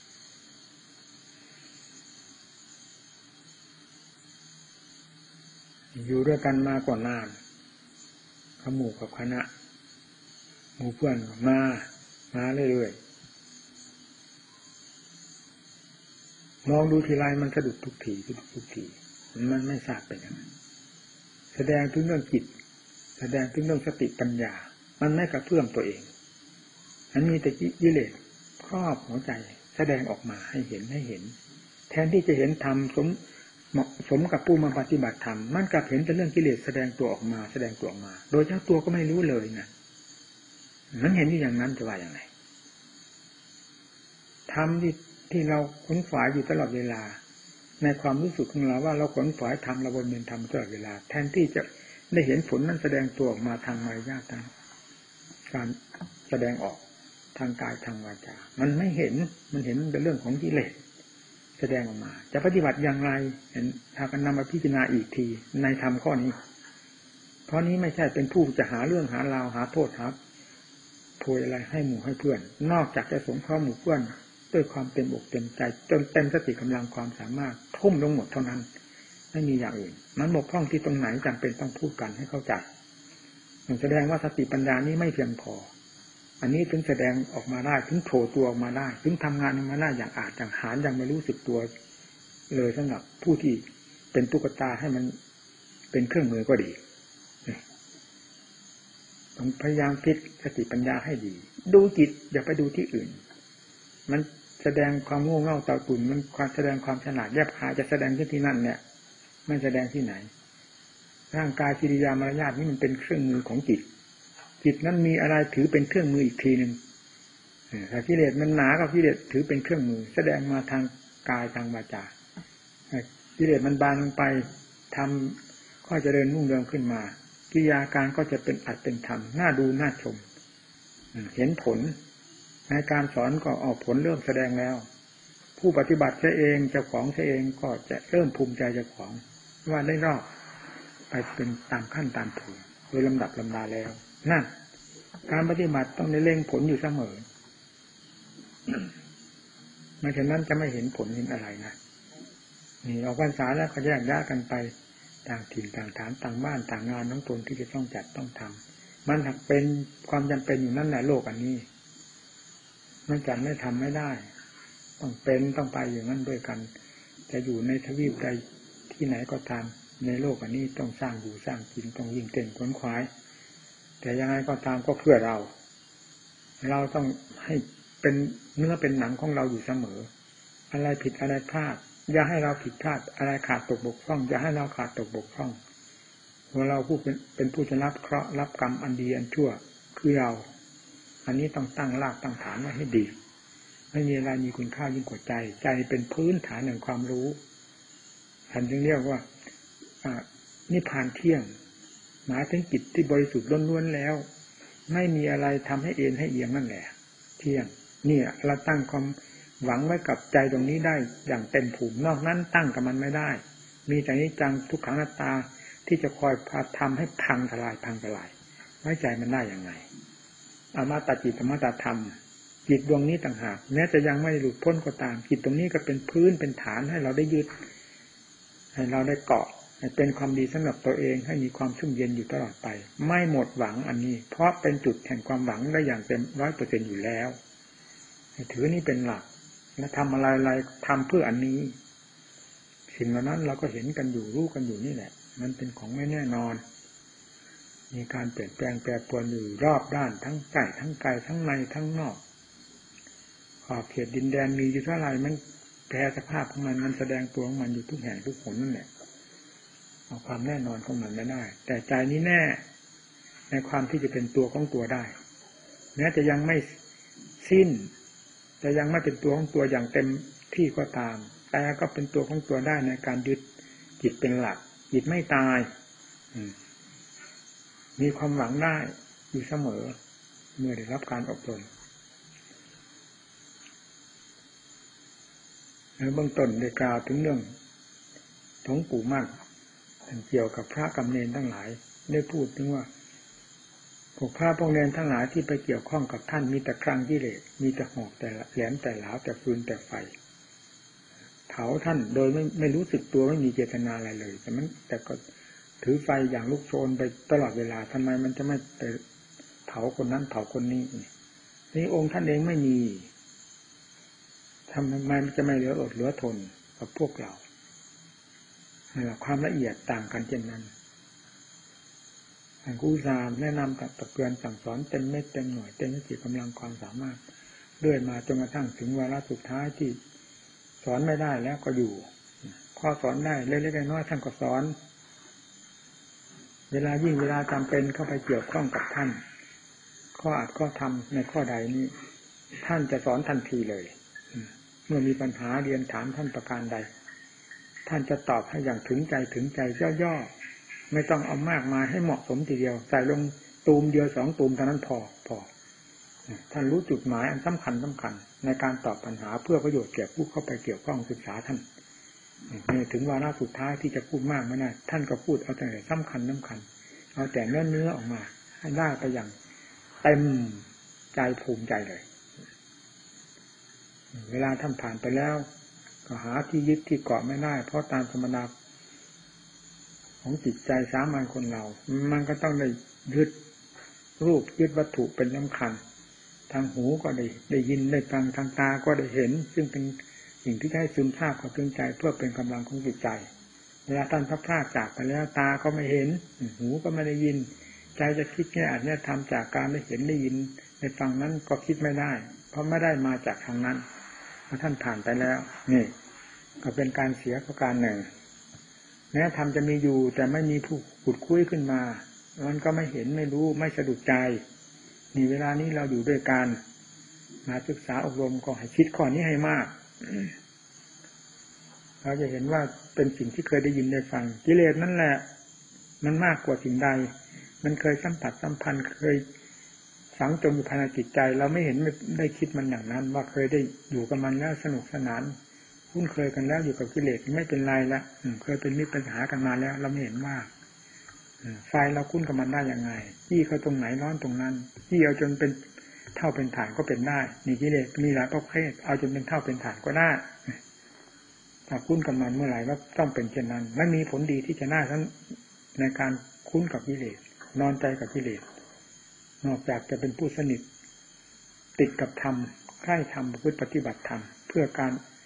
Speaker 1: อยู่ด้วยกันมากว่านานขหมู่กับคณะหมู่เพื่อนมามาเรื่อยๆมองดูทีไรมันสะดุดทุกทีทุกทีมันไม่ทราบเป็นยังไงแสดงถึงเรื่องจิตแสดงถึงเรื่องสติปัญญามันไม่กระเพื่อมตัวเองมันมีแต่กิเลสครอบหัวใจแสดงออกมาให้เห็นให้เห็นแทนที่จะเห็นธรรมสมเหมาะสมกับผู้มาปฏิบัติธรรมมันกลับเห็นแต่เรื่องกิเลสแสดงตัวออกมาแสดงตัวออกมาโดยเจ้าตัวก็ไม่รู้เลยนะมันเห็นอยู่อย่างนั้นจะว่าอย่างไรธรรมที่ที่เราขนขวายอยู่ตลอดเวลาในความรู้สึกของเราว่าเราขนขวายธรรมเราบนเมนธรรมตลอดเวลาแทนที่จะได้เห็นผลนั้นแสดงตัวออกมาทางมารยาททางการแสดงออกทางกายทางวาจามันไม่เห็นมันเห็นเป็นเรื่องของกิเลสแสดงออกมาจะปฏิบัติอย่างไรเห็นถ้ากันนำมาพิจารณาอีกทีในธรรมข้อนี้เพราะนี้ไม่ใช่เป็นผู้จะหาเรื่องหาราวหาโทษหาโพยอะไรให้หมู่ให้เพื่อนนอกจากจะสงเคราะห์หมู่เพื่อนด้วยความเต็มอกเต็มใจจนเต็มสติกำลังความสามารถทุ่มลงหมดเท่านั้นไม่มีอย่างอื่นมันบกพร่องที่ตรงไหนจำเป็นต้องพูดกันให้เข้าใจมันแสดงว่าสติปัญญานี้ไม่เพียงพออันนี้ถึงแสดงออกมาได้ถึงโผล่ตัวออกมาได้ถึงทำงานออกมาได้อย่างอาจอย่างหาญยังไม่รู้สึกตัวเลยสำหรับผู้ที่เป็นตุ๊กตาให้มันเป็นเครื่องมือก็ดีต้องพยายามคิดสติปัญญาให้ดีดูจิตอย่าไปดูที่อื่นมันแสดงความโง่เง่าเต่าตุ่นมันความแสดงความฉลาดแยบคายจะแสดงขึ้นที่นั่นเนี่ยไม่แสดงที่ไหนร่างกายกิริยามารยาทนี่มันเป็นเครื่องมือของจิตจิตนั้นมีอะไรถือเป็นเครื่องมืออีกทีนึงถ้ากิเลสมันหนากับกิเลสถือเป็นเครื่องมือแสดงมาทางกายทางวาจากิเลสมันบานลงไปทำข้อเจริญรุ่งเรืองขึ้นมากิริยาการก็จะเป็นอัดเป็นธรรมน่าดูน่าชมเห็นผลในการสอนก็ออกผลเริ่มแสดงแล้วผู้ปฏิบัติเองเจ้าของเองก็จะเริ่มภูมิใจเจ้าของว่าได้รอบไปเป็นตามขั้นตามภูมิโดยลำดับลำดาแล้วนั่นการปฏิบัติต้องได้เล็งผลอยู่เสมอไม่เช่นนั้นจะไม่เห็นผลเห็นอะไรนะนี่ออกพรรษาแล้วก็แยกย้ายกันไปต่างถิ่นต่างฐานต่างบ้านต่างงานน้องตนที่จะต้องจัดต้องทำมันหักเป็นความจำเป็นอยู่นั่นแหละโลกอันนี้มันจัดไม่ทำไม่ได้ต้องเป็นต้องไปอย่างนั้นด้วยกันจะอยู่ในทวีปใดที่ไหนก็ตามในโลกอันนี้ต้องสร้างอยู่สร้างกินต้องยิ่งเต้นขวนขวายแต่ยังไงก็ตามก็เพื่อเราเราต้องให้เป็นเนื้อเป็นหนังของเราอยู่เสมออะไรผิดอะไรพลาดอย่าให้เราผิดพลาดอะไรขาดตกบกพร่องอย่าให้เราขาดตกบกพร่องเพราะเราผู้เป็นเป็นผู้จะรับเคราะห์รับกรรมอันดีอันชั่วคือเราอันนี้ต้องตั้งรากตั้งฐานไว้ให้ดีไม่มีอะไรมีคุณค่ายิ่งกว่าใจใจเป็นพื้นฐานแห่งความรู้ท่านจึงเรียกว่านิพพานเที่ยงหมายถึงจิตที่บริสุทธิ์ล้วนๆแล้วไม่มีอะไรทำให้เอ็นให้เอียงนั่นแหละเที่ยงเนี่ยเราตั้งความหวังไว้กับใจตรงนี้ได้อย่างเต็มภูมินอกนั้นตั้งกับมันไม่ได้มีแต่นิจังทุกขังอนัตตาที่จะคอยพาทำให้พังทลายพังทลายไว้ใจมันได้อย่างไงอมตะจิตอมตะธรรมจิตดวงนี้ต่างหากแม้จะยังไม่หลุดพ้นก็ตามจิตตรงนี้ก็เป็นพื้นเป็นฐานให้เราได้ยึดให้เราได้เกาะเป็นความดีสำหรับตัวเองให้มีความชุ่มเย็นอยู่ตลอดไปไม่หมดหวังอันนี้เพราะเป็นจุดแห่งความหวังได้อย่างเต็มร้อยเปอร์เซ็นต์อยู่แล้วถือนี้เป็นหลักและทำอะไรอะไรทำเพื่ออันนี้สิ่งเหล่านั้นเราก็เห็นกันอยู่รู้กันอยู่นี่แหละมันเป็นของไม่แน่นอนมีการเปลี่ยนแปลงแปรปรวนอยู่รอบด้านทั้งใกล้ทั้งไกลทั้งในทั้งนอกขอบเขตดินแดนมีอยู่เท่าไหร่มันแปรสภาพของมันมันแสดงตัวของมันอยู่ทุกแห่งทุกหนนั่นแหละเอาความแน่นอนของมันไม่ได้แต่ใจนี้แน่ในความที่จะเป็นตัวของตัวได้แม้จะยังไม่สิ้นจะยังไม่เป็นตัวของตัวอย่างเต็มที่ก็ตามแต่ก็เป็นตัวของตัวได้ในการยึดจิตเป็นหลักจิตไม่ตายมีความหวังได้อยู่เสมอเมื่อได้รับการอบรมแล้วเบื้องต้นได้กล่าวถึงเรื่องของปู่มั่นเกี่ยวกับพระกำเนิดทั้งหลายได้พูดถึงว่าพวกพระพวกเนรทั้งหลายที่ไปเกี่ยวข้องกับท่านมีแต่ครั้งกิเลสมีแต่หอกแต่แหลมแต่หลาวแต่ฟืนแต่ไฟเผาท่านโดยไม่ไม่รู้สึกตัวไม่มีเจตนาอะไรเลยแต่มันแต่ก็ถือไฟอย่างลุกโชนไปตลอดเวลาทำไมมันจะไม่ไปเผาคนนั้นเผาคนนี้นี่องค์ท่านเองไม่มีทำไมมันจะไม่เหลืออดเหลือทนกับพวกเราความละเอียดต่างกันเช่นนั้นทางครูสามแนะนำกับตักเตือนสั่งสอนเต็มเม็ดเต็มหน่วยเต็มสติกำลังความสามารถเรื่อยมาจนกระทั่งถึงวาระสุดท้ายที่สอนไม่ได้แล้วก็อยู่พอสอนได้เล็กๆน้อยๆท่านก็สอนเวลายิ่งเวลาจำเป็นเข้าไปเกี่ยวข้องกับท่านข้ออัดข้อทำในข้อใดนี้ท่านจะสอนทันทีเลยเมื่อมีปัญหาเรียนถามท่านประการใดท่านจะตอบให้อย่างถึงใจถึงใจย่อๆไม่ต้องเอามากมายให้เหมาะสมทีเดียวใส่ลงตูมเดียวสองตูมเท่านั้นพอพอท่านรู้จุดหมายอันสำคัญสำคัญในการตอบปัญหาเพื่อประโยชน์แก่ผู้เข้าไปเกี่ยวข้องศึกษาท่านถึงวาระสุดท้ายที่จะพูดมากไม่ได้ท่านก็พูดเอาแต่สำคัญสำคัญเอาแต่เนื้อเนื้อออกมาให้ได้ไปอย่างเต็มใจภูมิใจเลยเวลาท่านผ่านไปแล้วก็หาที่ยึดที่เกาะไม่ได้เพราะตามธรรมดาของจิตใจสามัญคนเรามันก็ต้องได้ยึดรูปยึดวัตถุเป็นสำคัญทางหูก็ได้ได้ยินได้ฟังทางตาก็ได้เห็นซึ่งเป็นสิ่งที่ให้ซึมซาบเข้าถึงใจเพื่อเป็นกำลังของจิตใจเวลาท่านพระพรากจากไปแล้วตาก็ไม่เห็นหูก็ไม่ได้ยินใจจะคิดแง่อันนี้ทำจากการได้เห็นได้ยินได้ฟังนั้นก็คิดไม่ได้เพราะไม่ได้มาจากทางนั้นพอท่านผ่านไปแล้วนี่ก็เป็นการเสียประการหนึ่งแม้ธรรมจะมีอยู่แต่ไม่มีผู้ขุดคุยขึ้นมามันก็ไม่เห็นไม่รู้ไม่สะดุดใจนี่เวลานี้เราอยู่ด้วยกันมาศึกษาอบรมก็ให้คิดข้อนี้ให้มากเราจะเห็นว่าเป็นสิ่งที่เคยได้ยินได้ฟังกิเลสนั่นแหละมันมากกว่าสิ่งใดมันเคยสัมผัสสัมพันธ์เคยฝังจมอยู่ภายในจิตใจเราไม่เห็นไม่ได้คิดมันอย่างนั้นว่าเคยได้อยู่กับมันแล้วสนุกสนานคุ้นเคยกันแล้วอยู่กับกิเลสไม่เป็นไรละเคยเป็นมิตรปัญหากันมาแล้วเราไม่เห็นว่าไฟเราคุ้นกับมันได้ยังไงจี้เขาตรงไหนร้อนตรงนั้นจี้เอาจนเป็นเท่าเป็นฐานก็เป็นได้นี่กิเลสมีหลายประเภทเอาจนเป็นเท่าเป็นฐานก็ได้ถ้าคุ้นกับมันเมื่อไหร่ก็ต้องเป็นเช่นนั้นไม่มีผลดีที่จะน่าทั้งในการคุ้นกับกิเลสนอนใจกับกิเลสนอกจากจะเป็นผู้สนิทติดกับธรรมใกล้ธรรมประพฤติปฏิบัติธรรมเพื่อการ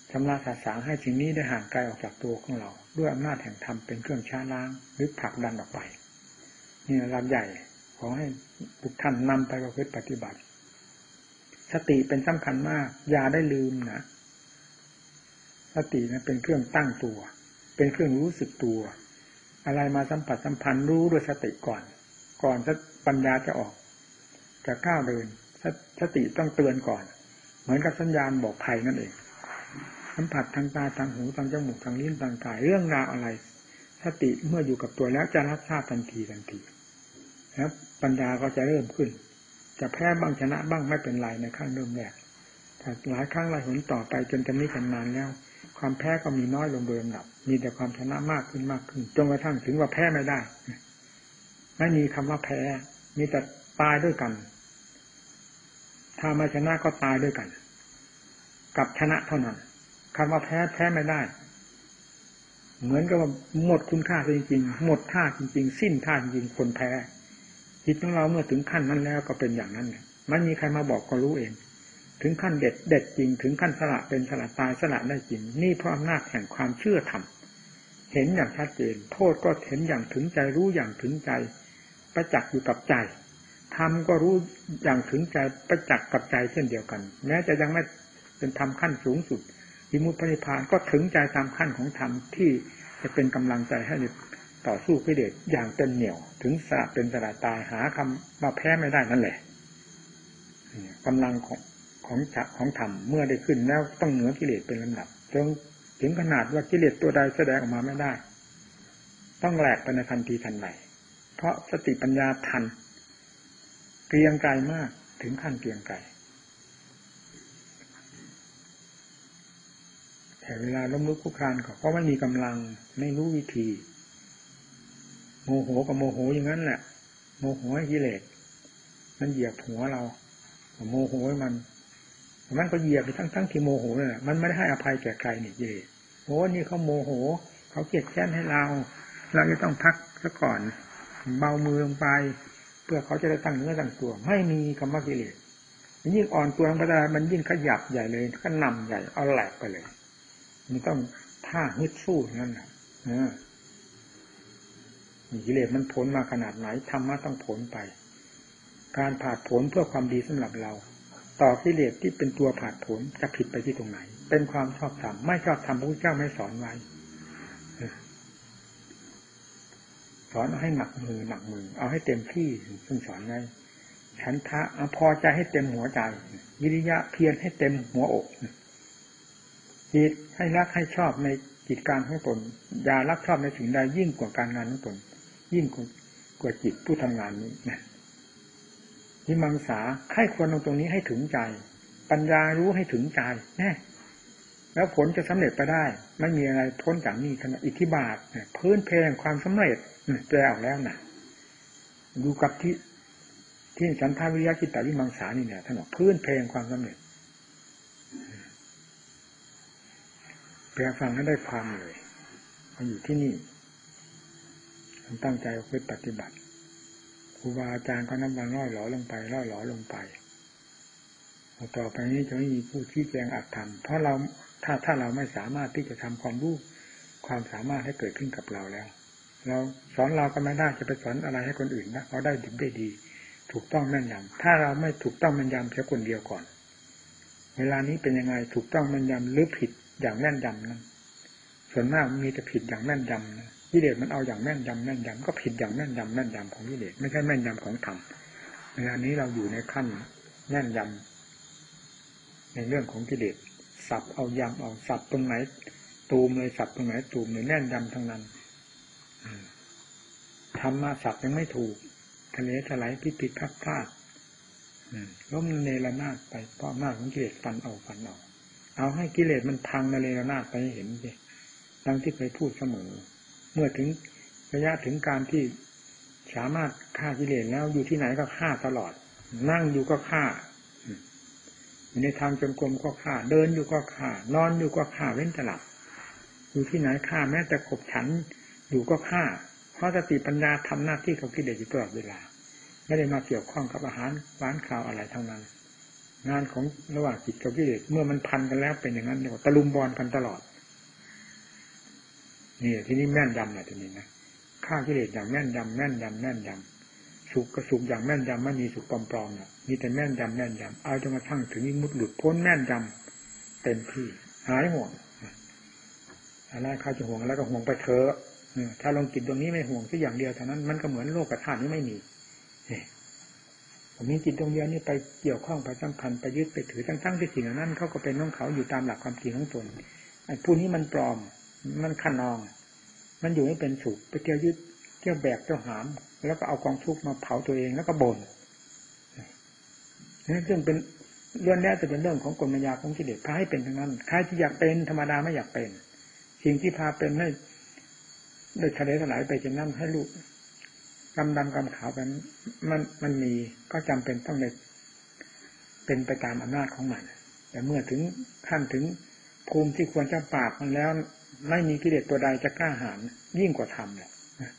Speaker 1: ชำระสาสางให้สิ่งนี้ได้ห่างไกลออกจากตัวของเราด้วยอำนาจแห่งธรรมเป็นเครื่องช้าล้างหรือผลักดันออกไปนี่หลักใหญ่ขอให้ทุกท่านนำไปประพฤติปฏิบัติสติเป็นสำคัญมากอย่าได้ลืมนะสตินะเป็นเครื่องตั้งตัวเป็นเครื่องรู้สึกตัวอะไรมาสัมผัสสัมพันธ์รู้ด้วยสติก่อนก่อนปัญญาจะออกจะก้าวเดินสติต้องเตือนก่อนเหมือนกับสัญญาณบอกภัยนั่นเองสัมผัสทางตาทางหูทางจมูกทางลิ้นทางกายเรื่องราวอะไรสติเมื่ออยู่กับตัวแล้วจะรับทราบทันทีทันทีแล้วปัญญาก็จะเริ่มขึ้นจะแพ้บ้างชนะบ้างไม่เป็นไรในขั้นเริ่มแรกแต่หลายครั้งหลายหนต่อไปจนจำนี้จำนานแล้วความแพ้ก็มีน้อยลงโดยลำดับมีแต่ความชนะมากขึ้นมากขึ้นจนกระทั่งถึงว่าแพ้ไม่ได้ไม่มีคำว่าแพ้มีแต่ตายด้วยกันถ้าไม่ชนะก็ตายด้วยกันกับชนะเท่านั้นคำว่าแพ้แพ้ไม่ได้เหมือนกับว่าหมดคุณค่าจริงๆหมดท่าจริงๆสิ้นท่าจริงๆคนแพ้จิตของเราเมื่อถึงขั้นนั้นแล้วก็เป็นอย่างนั้นเนี่ยไม่มีใครมาบอกก็รู้เองถึงขั้นเด็ดเด็ดจริงถึงขั้นสละเป็นสละตายสละได้จริงนี่เพราะอำนาจแห่งความเชื่อธรรมเห็นอย่างชัดเจนโทษก็เห็นอย่างถึงใจรู้อย่างถึงใจประจักษ์อยู่กับใจธรรมก็รู้อย่างถึงใจประจักษ์กับใจเช่นเดียวกันแม้จะยังไม่เป็นธรรมขั้นสูงสุดวิมุตตินิพพานก็ถึงใจตามขั้นของธรรมที่จะเป็นกำลังใจให้ต่อสู้กิเลสอย่างเต็มเหนี่ยวถึงสละเป็นสละตายหาคำว่าแพ้ไม่ได้นั่นแหละกำลังของของจักของธรรมเมื่อได้ขึ้นแล้วต้องเหนือกิเลสเป็นลำดับจนถึงขนาดว่ากิเลสตัวใดแสดงออกมาไม่ได้ต้องแหลกไปในทันทีทันใดเพราะสติปัญญาทันเกรียงไกรมากถึงขั้นเกรียงไกรแต่เวลาล้มลุกคลุกคลานเขาก็ไม่มีกำลังไม่รู้วิธีโมโหกับโมโหอย่างนั้นแหละโมโหให้กิเลสมันเหยียบหัวเราโมโหให้มันมันก็เหยียบไปทั้งทั้งที่โมโหนั่นแหละมันไม่ได้ให้อภัยแก่ใครนี่กิเลสโอ้นี่เขาโมโหเขาเกลียดแค้นให้เราเราจะต้องพักซะก่อนเบามือลงไปเพื่อเขาจะได้ตั้งเนื้อตั้งตัวไม่มีคำว่ากิเลสยิ่งอ่อนตัวลงไปได้มันยิ่งขยับใหญ่เลยก็นำใหญ่เอาแหลกไปเลยมันต้องท่าฮึดสู้นั่นน่ะเออกิเลสมันผลมาขนาดไหนธรรมะต้องผลไปการผาดผลเพื่อความดีสำหรับเราต่อกิเลสที่เป็นตัวผาดผลจะผิดไปที่ตรงไหนเป็นความชอบธรรมไม่ชอบธรรมพระพุทธเจ้าไม่สอนไว้สอนให้หนักมือหนักมือเอาให้เต็มที่ซึ่งสอนไว้ฉันทะพอใจให้เต็มหัวใจวิริยะเพียรให้เต็มหัวอกจิตให้รักให้ชอบในกิจการของตนอย่ารักชอบในสิ่งใดยิ่งกว่าการงานของตนยิ่งกว่าจิตผู้ทำงานนี้นะวิมังสาใคร่ควรตรงนี้ให้ถึงใจปัญญารู้ให้ถึงใจแน่แล้วผลจะสำเร็จไปได้ไม่มีอะไรพ้นจากนี้ขณะอิทธิบาทพื้นเพลงความสำเร็จแปลออกแล้วนะดูกับที่ที่ฉันทาวิริยะจิตตวิมังสานี่เนี่ยท่านบอกพื้นเพลงความสำเร็จแปลฟังให้ได้ความเลยมาอยู่ที่นี่ตั้งใจเพื่อปฏิบัติครูบาอาจารย์ก็นับวันร่อยหลอลงไปร่อยหลอลงไปต่อไปนี้จะไม่มีผู้ชี้แจงอัตธรรมเพราะเราถ้าถ้าเราไม่สามารถที่จะทำความรู้ความสามารถให้เกิดขึ้นกับเราแล้วเราสอนเราก็ไม่ได้จะไปสอนอะไรให้คนอื่นนะเขาได้ดีได้ดีถูกต้องแม่นยำถ้าเราไม่ถูกต้องแม่นยำเพียงคนเดียวก่อนเวลานี้เป็นยังไงถูกต้องแม่นยำหรือผิดอย่างแม่นยำนั้นส่วนมากมีแต่ผิดอย่างแม่นยำนะกิเลสมันเอาอย่างแม่นยำแม่นยำก็ผิดอย่างแม่นยำแม่นยำของกิเลสไม่ใช่แม่นยำของธรรมเวลานี้เราอยู่ในขั้นแม่นยำในเรื่องของกิเลสสับเอายำเอาสับตรงไหนตูมเลยสับตรงไหนตูมเลยแม่นยำทั้งนั้นทำมาสับยังไม่ถูกทะเลถลายพิพิธพลาดล้มเนรนาศไปเพราะอำนาจของกิเลสฟันเอาฟันเอาเอาให้กิเลสมันพังเนรนาศไปเห็นสิดังที่เคยพูดเสมอเมื่อถึงระยะถึงการที่สามารถฆ่ากิเลสแล้วอยู่ที่ไหนก็ฆ่าตลอดนั่งอยู่ก็ฆ่าอยู่ในทางจงกรมก็ฆ่าเดินอยู่ก็ฆ่านอนอยู่ก็ฆ่าเว้นแต่หลับอยู่ที่ไหนฆ่าแม้แต่ขบฉันอยู่ก็ฆ่าเพราะสติปัญญาทำหน้าที่ของกิเลสอยู่ตลอดเวลาไม่ได้มาเกี่ยวข้องกับอาหารหวานข้าวอะไรทั้งนั้นงานของระหว่างจิตกับกิเลสเมื่อมันพันกันแล้วเป็นอย่างนั้นเรียกว่าตะลุมบอลกันตลอดนี่ที่นี่แม่นยำนะทีนี้นะฆ่ากิเลสอย่างแม่นยำแม่นยำแม่นยำสุขกับสุขอย่างแม่นยำไม่มีสุขปลอมๆนะมีแต่แม่นยำแม่นยำเอาจนกระทั่งถึงมุดหลุดพ้นแม่นยำเต็มที่หายห่วงอะไรเขาจะห่วงแล้วก็ห่วงไปเถอะถ้าลงจิตตรงนี้ไม่ห่วงสักอย่างเดียวเท่านั้นมันก็เหมือนโลกธาตุนี้ไม่มีผมมีจิตตรงเดียวนี่ไปเกี่ยวข้องไปสัมพันธ์ไปยึดไปถือทั้งๆที่สิ่งนั้นเขาก็เป็นของเขาอยู่ตามหลักความจริงของตนไอ้ผู้นี้มันปลอมมันขนองมันอยู่ให้เป็นสุขไปเที่ยวยึดเที่ยวแบกเที่ยวหามแล้วก็เอากองทุกข์มาเผาตัวเองแล้วก็บ่นนี่ซึ่งเป็นเรื่องนี้จะเป็นเรื่องของกลมายาของกิเลสพาให้เป็นทั้งนั้นใครที่อยากเป็นธรรมดาไม่อยากเป็นสิ่งที่พาเป็นให้โดยทะเลถลายไปจนนั่นให้ลูกกำดำกำขาวเป็นมันมันมีก็จำเป็นต้องเป็นไปตามอำนาจของมันแต่เมื่อถึงขั้นถึงภูมิที่ควรจะปราบมันแล้วไม่มีกิเลสตัวใดจะกล้าหาญยิ่งกว่าธรรมเลย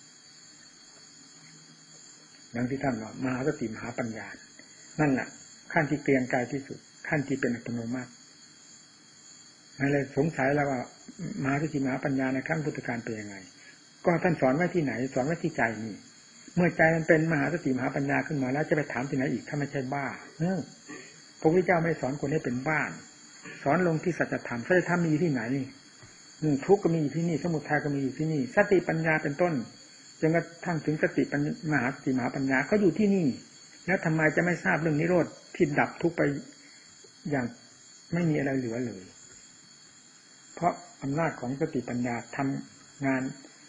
Speaker 1: ดังที่ท่านว่ามหาสติมหาปัญญานั่นแหละขั้นที่เกรียงกายที่สุดขั้นที่เป็นอัตโนมัติไม่เลยสงสัยแล้วว่ามหาสติมหาปัญญาในขั้นพุทธการเป็นยังไงก็ท่านสอนไว้ที่ไหนสอนไว้ที่ใจนี่เมื่อใจมันเป็นมหาสติมหาปัญญาขึ้นมาแล้วจะไปถามที่ไหนอีกถ้าไม่ใช่บ้าเออพระพุทธเจ้าไม่สอนคนให้เป็นบ้าสอนลงที่สัจธรรมสัจธรรมมีที่ไหนนี่ทุกข์ก็มีอยู่ที่นี่สมุทัยก็มีอยู่ที่นี่สติปัญญาเป็นต้นจนกระทั่งถึงสติมหาสติมหาปัญญาก็อยู่ที่นี่แล้วทำไมจะไม่ทราบเรื่องนิโรธที่ดับทุกข์ไปอย่างไม่มีอะไรเหลือเลยเพราะอำนาจของสติปัญญาทำงาน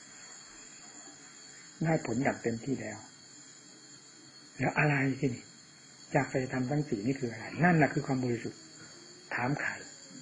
Speaker 1: ได้ผลอย่างเต็มที่แล้วแล้วอะไรที่นี่จากสัจธรรมทั้งสี่นี่คืออะไรนั่นแหละคือความบริสุทธิ์ถามใคร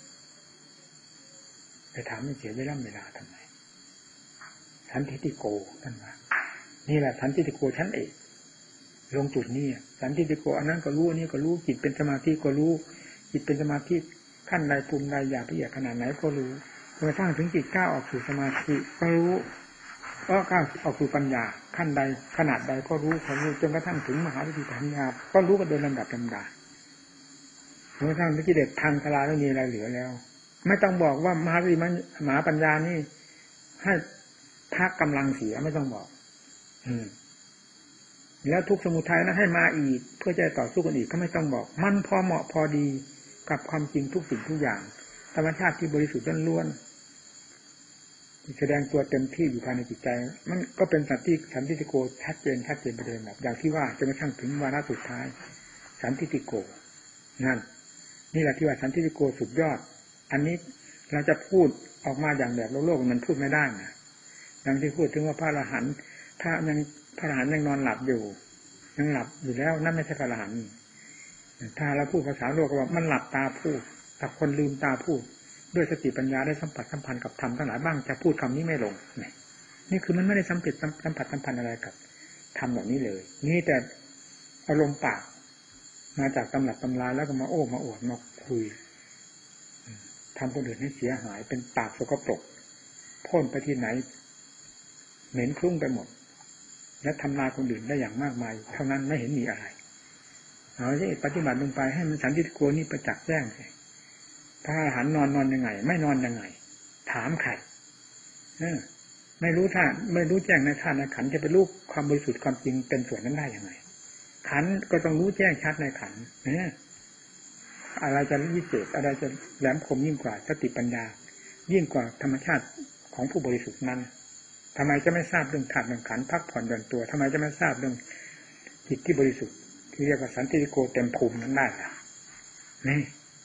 Speaker 1: ไปถามไม่เสียเวลาเวลาทำไมสันทิฏฐิโกท่านว่านี่แหละสันทิฏฐิโกชั้นเอกลงจุดนี้สันทิฏฐิโกอันนั้นก็รู้อันนี้ก็รู้จิตเป็นสมาธิก็รู้จิตเป็นสมาธิขั้นใดภูมิใดหยาบละเอียดขนาดไหนก็รู้จนกระทั่งถึงจิตก้าวออกสู่สมาธิก็รู้ก็ก้าวออกสู่ปัญญาขั้นใดขนาดใดก็รู้ก็รู้จนกระทั่งถึงมหาวิปัญญาก็รู้กันโดยลำดับลำดาจนกระทั่งกิเลสพังทลายไม่มีอะไรเหลือแล้วไม่ต้องบอกว่ามหาวิมหาปัญญานี่ให้พักกำลังเสียไม่ต้องบอกอืมแล้วทุกสมุทัยนั้นให้มาอีกเพื่อจะต่อสู้กันอีกก็ไม่ต้องบอกมันพอเหมาะพอดีกับความจริงทุกสิ่งทุกอย่างธรรมชาติที่บริสุทธิ์ล้วนแสดงตัวเต็มที่อยู่ภายในจิตใจมันก็เป็นสันติสันติโกชัดเจนชัดเจนไปเลยแบบอย่างที่ว่าจนกระทั่งถึงวาระสุดท้ายสันติโกนั่นนี่แหละที่ว่าสันติโกสุดยอดอันนี้เราจะพูดออกมาอย่างแบบโลกๆมันพูดไม่ได้นะดังที่พูดถึงว่าพระอรหันต์ถ้ายังพระอรหันต์ยังนอนหลับอยู่ยังหลับอยู่แล้วนั่นไม่ใช่พระอรหันต์ถ้าเราพูดภาษาโลกก็ว่ามันหลับตาพูดแต่คนลืมตาพูดด้วยสติปัญญาได้สัมผัสสัมพันธ์กับธรรมทั้งหลายบ้างจะพูดคำนี้ไม่ลงนี่นี่คือมันไม่ได้สัมผัสสัมผัสสัมพันธ์อะไรกับธรรมแบบนี้เลยนี่แต่อารมณ์ปากมาจากตำรับตำราแล้วก็มาโอ้มาอวดมาคุยทำคนอื่นให้เสียหายเป็นปากสกปรกพ่นไปที่ไหนเหม็นคลุ้งไปหมดและทำลายคนอื่นได้อย่างมากมายเท่านั้นไม่เห็นมีอะไรเอาสิปฏิบัติลงไปให้มันสันติโกนี่ประจักษ์แจ้งสิพระอรหันต์นอนนอนยังไงไม่นอนยังไงถามใครเออไม่รู้ท่าไม่รู้แจ้งในท่าในขันจะไปรู้ความบริสุทธิ์ความจริงเป็นส่วนนั้นได้ยังไงขันก็ต้องรู้แจ้งชัดในขันเนี่ยอะไรจะวิเศษอะไรจะแหลมคมยิ่งกว่าสติปัญญายิ่งกว่าธรรมชาติของผู้บริสุทธิ์นั้นทำไมจะไม่ทราบเรื่องธาตุเรื่องขันธ์พักผ่อนหย่อนตัวทำไมจะไม่ทราบเรื่องจิตที่บริสุทธิ์ที่เรียกว่าสันติโกเต็มภูมินั้นได้ล่ะนี่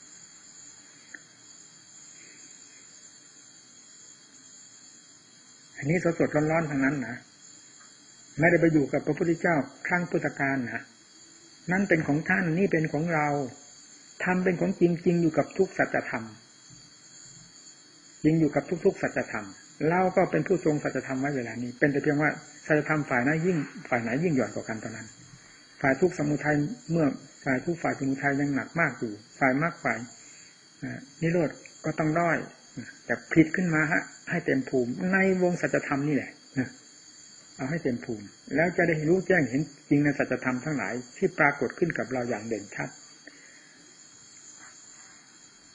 Speaker 1: อันนี้สดๆร้อนๆทั้งนั้นนะไม่ได้ไปอยู่กับพระพุทธเจ้าครั้งพุทธกาลนะนั่นเป็นของท่านนี่เป็นของเราทำเป็นของจริงจริงอยู่กับทุกสัจธรรมจริงอยู่กับทุกๆสัจธรรมเราก็เป็นผู้ทรงสัจธรรมไว้เวลานี้เป็นแต่เพียงว่าสัจธรรมฝ่ายไหนยิ่งฝ่ายไหนยิ่งหย่อนกว่ากันเท่านั้นฝ่ายทุกข์สมุทัยเมื่อฝ่ายทุกข์ฝ่ายสมุทัยยังหนักมากอยู่ฝ่ายมรรคฝ่ายนิโรธก็ต้องด้อยแต่พลิกขึ้นมาฮะให้เต็มภูมิในวงสัจธรรมนี่แหละเอาให้เต็มภูมิแล้วจะได้รู้แจ้งเห็นจริงในสัจธรรมทั้งหลายที่ปรากฏขึ้นกับเราอย่างเด่นชัด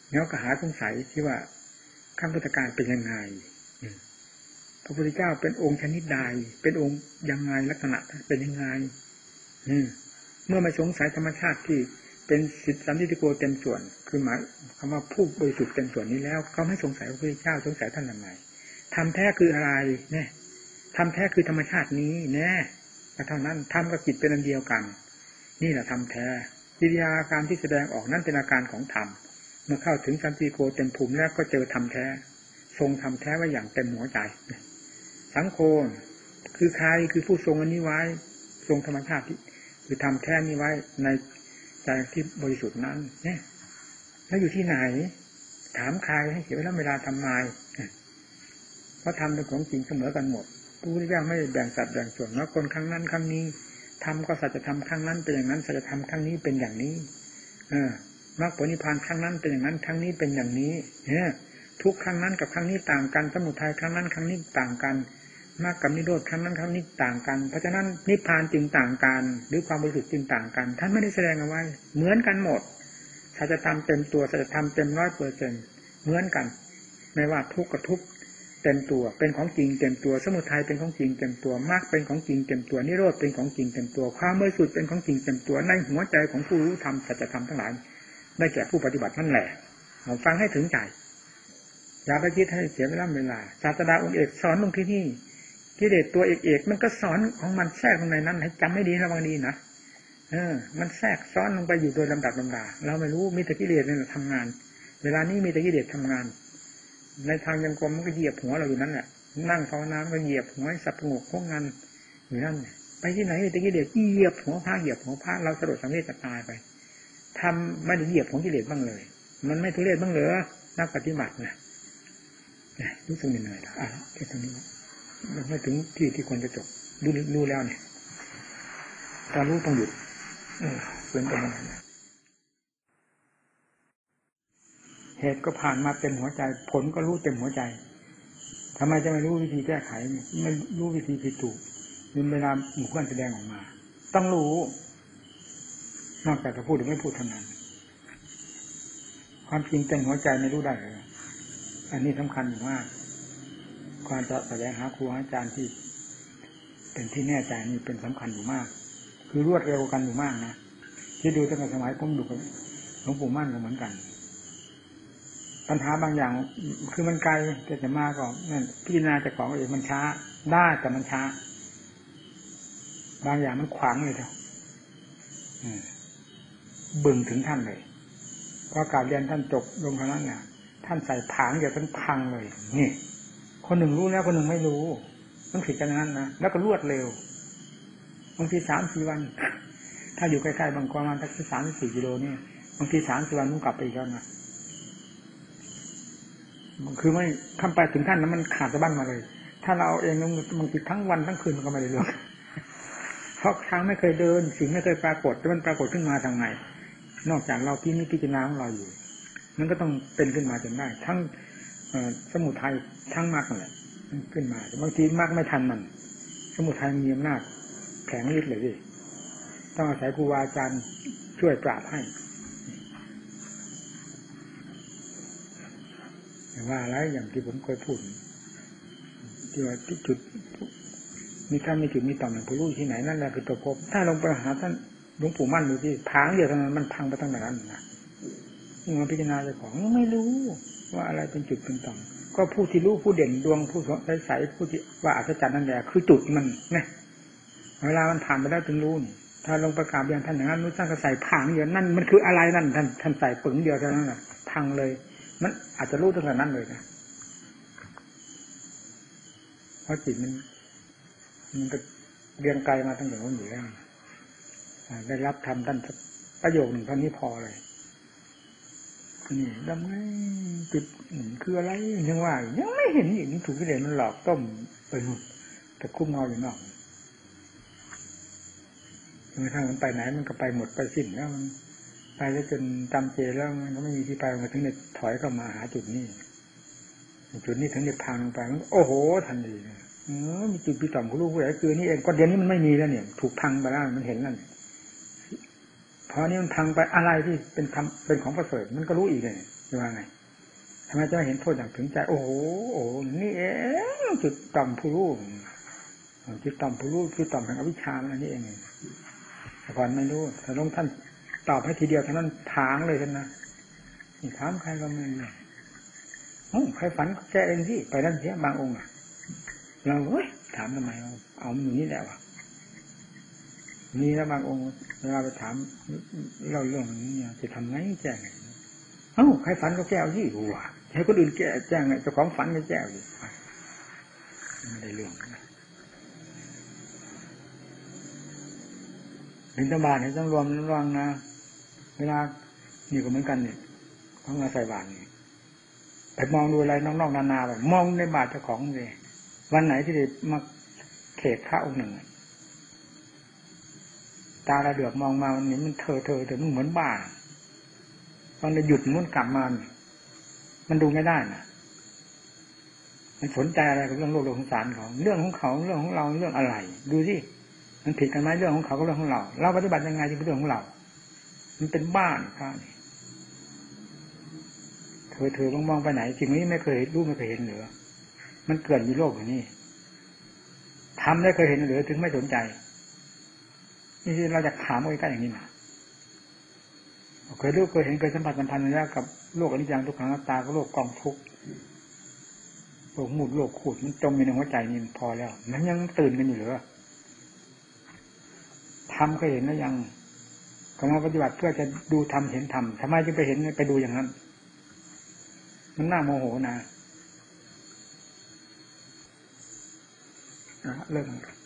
Speaker 1: แล้วก็หาสงสัยที่ว่าขั้งพุทธการเป็นยังไงพระพุทธเจ้าเป็นองค์ชนิดใดเป็นองค์ยังไงลักษณะเป็นยังไงเมื่อไม่สงสัยธรรมชาติที่เป็นสิทธิสัมทิฏฐิโกเต็มส่วนคือหมายคำว่าผู้บริสุทธิ์เต็มส่วนนี้แล้วเขาไม่สงสัยพระพุทธเจ้าสงสัยท่านยังไงธรรมแท้คืออะไรเนี่ยธรรมแท้คือธรรมชาตินี้แน่เท่านั้นธรรมกับจิตเป็นอันเดียวกันนี่แหละธรรมแท้กิริยาการที่แสดงออกนั้นเป็นอาการของธรรมเมื่อเข้าถึงสันติโกเต็มภูมิแล้วก็เจอธรรมแท้ทรงธรรมแท้ไว้อย่างเต็มหัวใจสังโฆคือใครคือผู้ทรงอันนี้ไว้ทรงธรรมชาติคือธรรมแท้นี้ไว้ในใจที่บริสุทธิ์นั้นเนี่ยแล้วอยู่ที่ไหนถามใครให้เสียเวลาเวลาทำไมเพราะธรรมเป็นของจริงเสมอกันหมดพระพุทธเจ้าไม่แบ่งสัดแบ่งส่วนว่าคนครั้งนั้นครั้งนี้ธรรมก็สัจธรรมครั้งนั้นเป็นอย่างนั้นสัจธรรมครั้งนี้เป็นอย่างนี้เออมรรคผลนิพพานครั้งนั้นเป็นอย่างนั้นครั้งนี้เป็นอย่างนี้เนี่ยทุกครั้งนั้นกับครั้งนี้ต่างกันสมุทัยครั้งนั้นครั้งนี้ต่างกันมรรคกับนิโรธครั้งนั้นครั้งนี้ต่างกันเพราะฉะนั้นนิพพานจึงต่างกันหรือความบริสุทธิ์จึงต่างกันท่านไม่ได้แสดงเอาไว้เหมือนกันหมดสัจธรรมเต็มตัวสัจธรรมเต็มร้อยเปอร์เซ็นต์เหมือนกันไม่ว่าทุกข์กับทุกข์เต็มตัวเป็นของจริงเต็มตัวสมุทัยเป็นของจริงเต็มตัวมรรคเป็นของจริงเต็มตัวนิโรธเป็นของจริงเต็มตัวความบริสุทธิ์เป็นของจริงเต็มตัวในหัวใจของผู้รู้ธรรมสัจธรรมทั้งหลายได้แก่ผู้ปฏิบัตินั่นแหละเราฟังให้ถึงใจอย่าไปคิดให้เสียเวลาเวลาศาสดาองค์เอกสอนลงที่นี่กิเลสตัวเอกๆมันก็สอนของมันแทรกลงในนั้นให้จำให้ดีระวังดีนะเออมันแทรกซ้อนลงไปอยู่โดยลำดับลำดาเราไม่รู้มีแต่กิเลสนี่แหละทำงานเวลานี้มีแต่กิเลสทำงานในทางยังกรมมันก็เหยียบหัวเราอยู่นั่นแหละนั่งภาวนาก็เหยียบหัวสับประงกพวกงานอยู่นั่นไปที่ไหนมีแต่กิเลสเหยียบหัวพระเหยียบหัวพระเราสลดสังเวชจะตายไปทำไม่ได้เหยียบของกิเลสบ้างเลยมันไม่ทุเรศบ้างเหรอนักปฏิบัตินะรู้สึกเหนื่อยๆอ่ะแค่ตรงนี้มันไม่ถึงที่ที่ควรจะจบรู้รู้แล้วเนี่ยตอนรู้ต้องหยุดเป็นไปไม่ได้เหตุก็ผ่านมาเต็มหัวใจผลก็รู้เต็มหัวใจทำไมจะไม่รู้วิธีแก้ไขไม่รู้วิธีผิดถูกเวลาหมู่เพื่อนแสดงออกมาต้องรู้นอกจากจะพูดหรือไม่พูดเท่านั้นความจริงเต็มหัวใจไม่รู้ได้เลยอันนี้สำคัญมากการจะแสดงหาครูอาจารย์ที่เป็นที่แน่ใจนี่เป็นสำคัญอยู่มากคือรวดเร็วกันอยู่มากนะที่ดูตั้งแต่สมัยผมดูกับหลวงปู่มั่นก็เหมือนกันปัญหาบางอย่างคือมันไกลแต่จะมาก็นั่นพิจารณาจากของเองมันช้าได้แต่มันช้าบางอย่างมันขวางเลยเถอะบึ่งถึงท่านเลยพอกราบเรียนท่านจบลงเท่านั้นเนี่ยท่านใส่ผางเดี๋ยวท่านพังเลยนี่คนหนึ่งรู้แล้วคนหนึ่งไม่รู้มันผิดกันนั้นนะแล้วก็รวดเร็วบางทีสามสี่วันถ้าอยู่ใกล้ๆบางกองมันสักสามสี่กิโลนี่บางทีสามสี่วันมันกลับไปอีกแล้วนะคือไม่ข้ามไปถึงท่านนั้นมันขาดสะบั้นมาเลยถ้าเราเอาเองบางทีทั้งวันทั้งคืนมันก็ไม่ได้เรื่องเพราะทางไม่เคยเดินสิ่งไม่เคยปรากฏแต่มันปรากฏขึ้นมาทางไหนนอกจากเราที่นี่พิจารณาของเราอยู่มันก็ต้องเป็นขึ้นมาจนได้ทั้งสมุทัยทั้งมรรคนั่นแหละขึ้นมาบางทีมรรคไม่ทันมันสมุทัยมีอำนาจแข็งฤทธิ์เลยดิต้องอาศัยครูบาอาจารย์ช่วยปราบให้แต่ว่าอะไรอย่างที่ผมเคยพูดที่ว่าที่จุดมีท่านมีจุดมีต่อมอย่างผู้รู้ที่ไหนนั่นแหละคือตัวพบถ้าลงไปหาท่านหลวงปู่มั่นดูที่พังเดียวเท่านั้นมันพังไปตั้งแต่นั้นนะนี่มาพิจารณาเจ้าของไม่รู้ว่าอะไรเป็นจุดเป็นต่อมก็ผู้ที่รู้ผู้เด่นดวงผู้ใสๆผู้ที่ว่าอัศจรรย์นั่นแหละคือจุดมันเนี่ยเวลามันผ่านไปแล้วถึงรู้นี่ถ้าลงประกาศอย่างท่านอย่างนั้นรู้ท่านก็ใส่พังเดียวนั่นมันคืออะไรนั่นท่านท่านใส่ปึ๋งเดียวเท่านั้นแหละพังเลยมันอาจจะรู้ตั้งแต่นั้นเลยนะเพราะจิตมันมันก็เรียงไกลมาตั้งแต่นู้นอยู่แล้วได้รับธรรมท่านประโยคหนึ่งเท่านี้พอเลยนี่ดำไงจุดคืออะไรยังว่ายังไม่เห็นอีกนี่ถูกกิเลสมันหลอกต้มไปหมดแต่คุ้มเงาอยู่นอกจนกระทั่งมันไปไหนมันก็ไปหมดไปสิ้นแล้วมันไปแล้วจนจำเจแล้วมันก็ไม่มีที่ไปมันถึงได้ถอยเข้ามาหาจุดนี้จุดนี้ถึงได้พังไปมันโอ้โหทันทีเออมีจุดที่ต่ำของลูกผู้ใหญ่คือนี่เองก็เดี๋ยวนี้มันไม่มีแล้วเนี่ยถูกพังไปแล้วมันเห็นแล้วเพราะนี้มันพังไปอะไรที่เป็นคำเป็นของประเสริฐมันก็รู้อีกเลยจะว่าไงทำไมจะเห็นโทษอย่างถึงใจโอ้โหโอ้นี่เองจุดต่ำผู้รู้จุดต่ำผู้รู้จุดต่ำแห่งอวิชชาอันนี้เองแต่ก่อนไม่รู้แต่ลงท่านตอบให้ทีเดียวเท่านั้นทางเลยท่านนะนี่ถามใครก็ไม่รู้โอ้ใครฝันแกเองสิไปนั่นเสียบางองค์อ่ะเราเฮ้ยถามทำไมเอาเอามันอยู่นี่แหละวะมีแล้วบางองค์เวลาไปถามเล่าเรื่องนี้เนี่ยจะทำไงแจ้งไงเอ้าใครฝันก็แก้วสิหัวให้คนอื่นแก้แจ้งไงเจ้าของฝันก็แก้วสิไม่ได้เรื่องเห็นตบานเห็นต้องรวมระวังนะเวลานี่ก็เหมือนกันเนี่ยเขามาใส่บาตรนี่ไปมองดูอะไรนอกๆนาๆแบบมองในบาตรเจ้าของเลยวันไหนที่ได้มาเขกพระองค์หนึ่งตาระเดือกมองมาวันนี้มันเธอเธอเธอมันเหมือนบ้าตอนเราหยุดมันกลับมามันดูไม่ได้น่ะมันสนใจอะไรกับเรื่องโลกโลกสงสารเขาเรื่องของเขาเรื่องของเราเรื่องอะไรดูสิมันผิดกันไหมเรื่องของเขาก็เรื่องของเราเราปฏิบัติยังไงจึงเป็นเรื่องของเรามันเป็นบ้านพระนี่เธอเธอมองไปไหนสิ่งนี้ไม่เคยรู้ไม่เคยเห็นเหรือมันเกิดมีโลกอย่างนี้ทำได้เคยเห็นหรือถึงไม่สนใจนี่ที่เราจะถามกันอย่างนี้นะเคยรู้เคยเห็นเคยสัมผัสสัมพันธ์แล้วกับโลกอนิจจังทุกขังอนัตตาก็โลกกองทุกข์โลกหมุดโลกขูดมันจมอยู่ในหัวใจนี่พอแล้วมันยังตื่นกันอยู่หรือทำเคยเห็นแล้วยังกำลังปฏิบัติเพื่อจะดูทำเห็นทำทำไมจึงไปเห็นไปดูอย่างนั้นมันน่าโมโหนะเริ่ม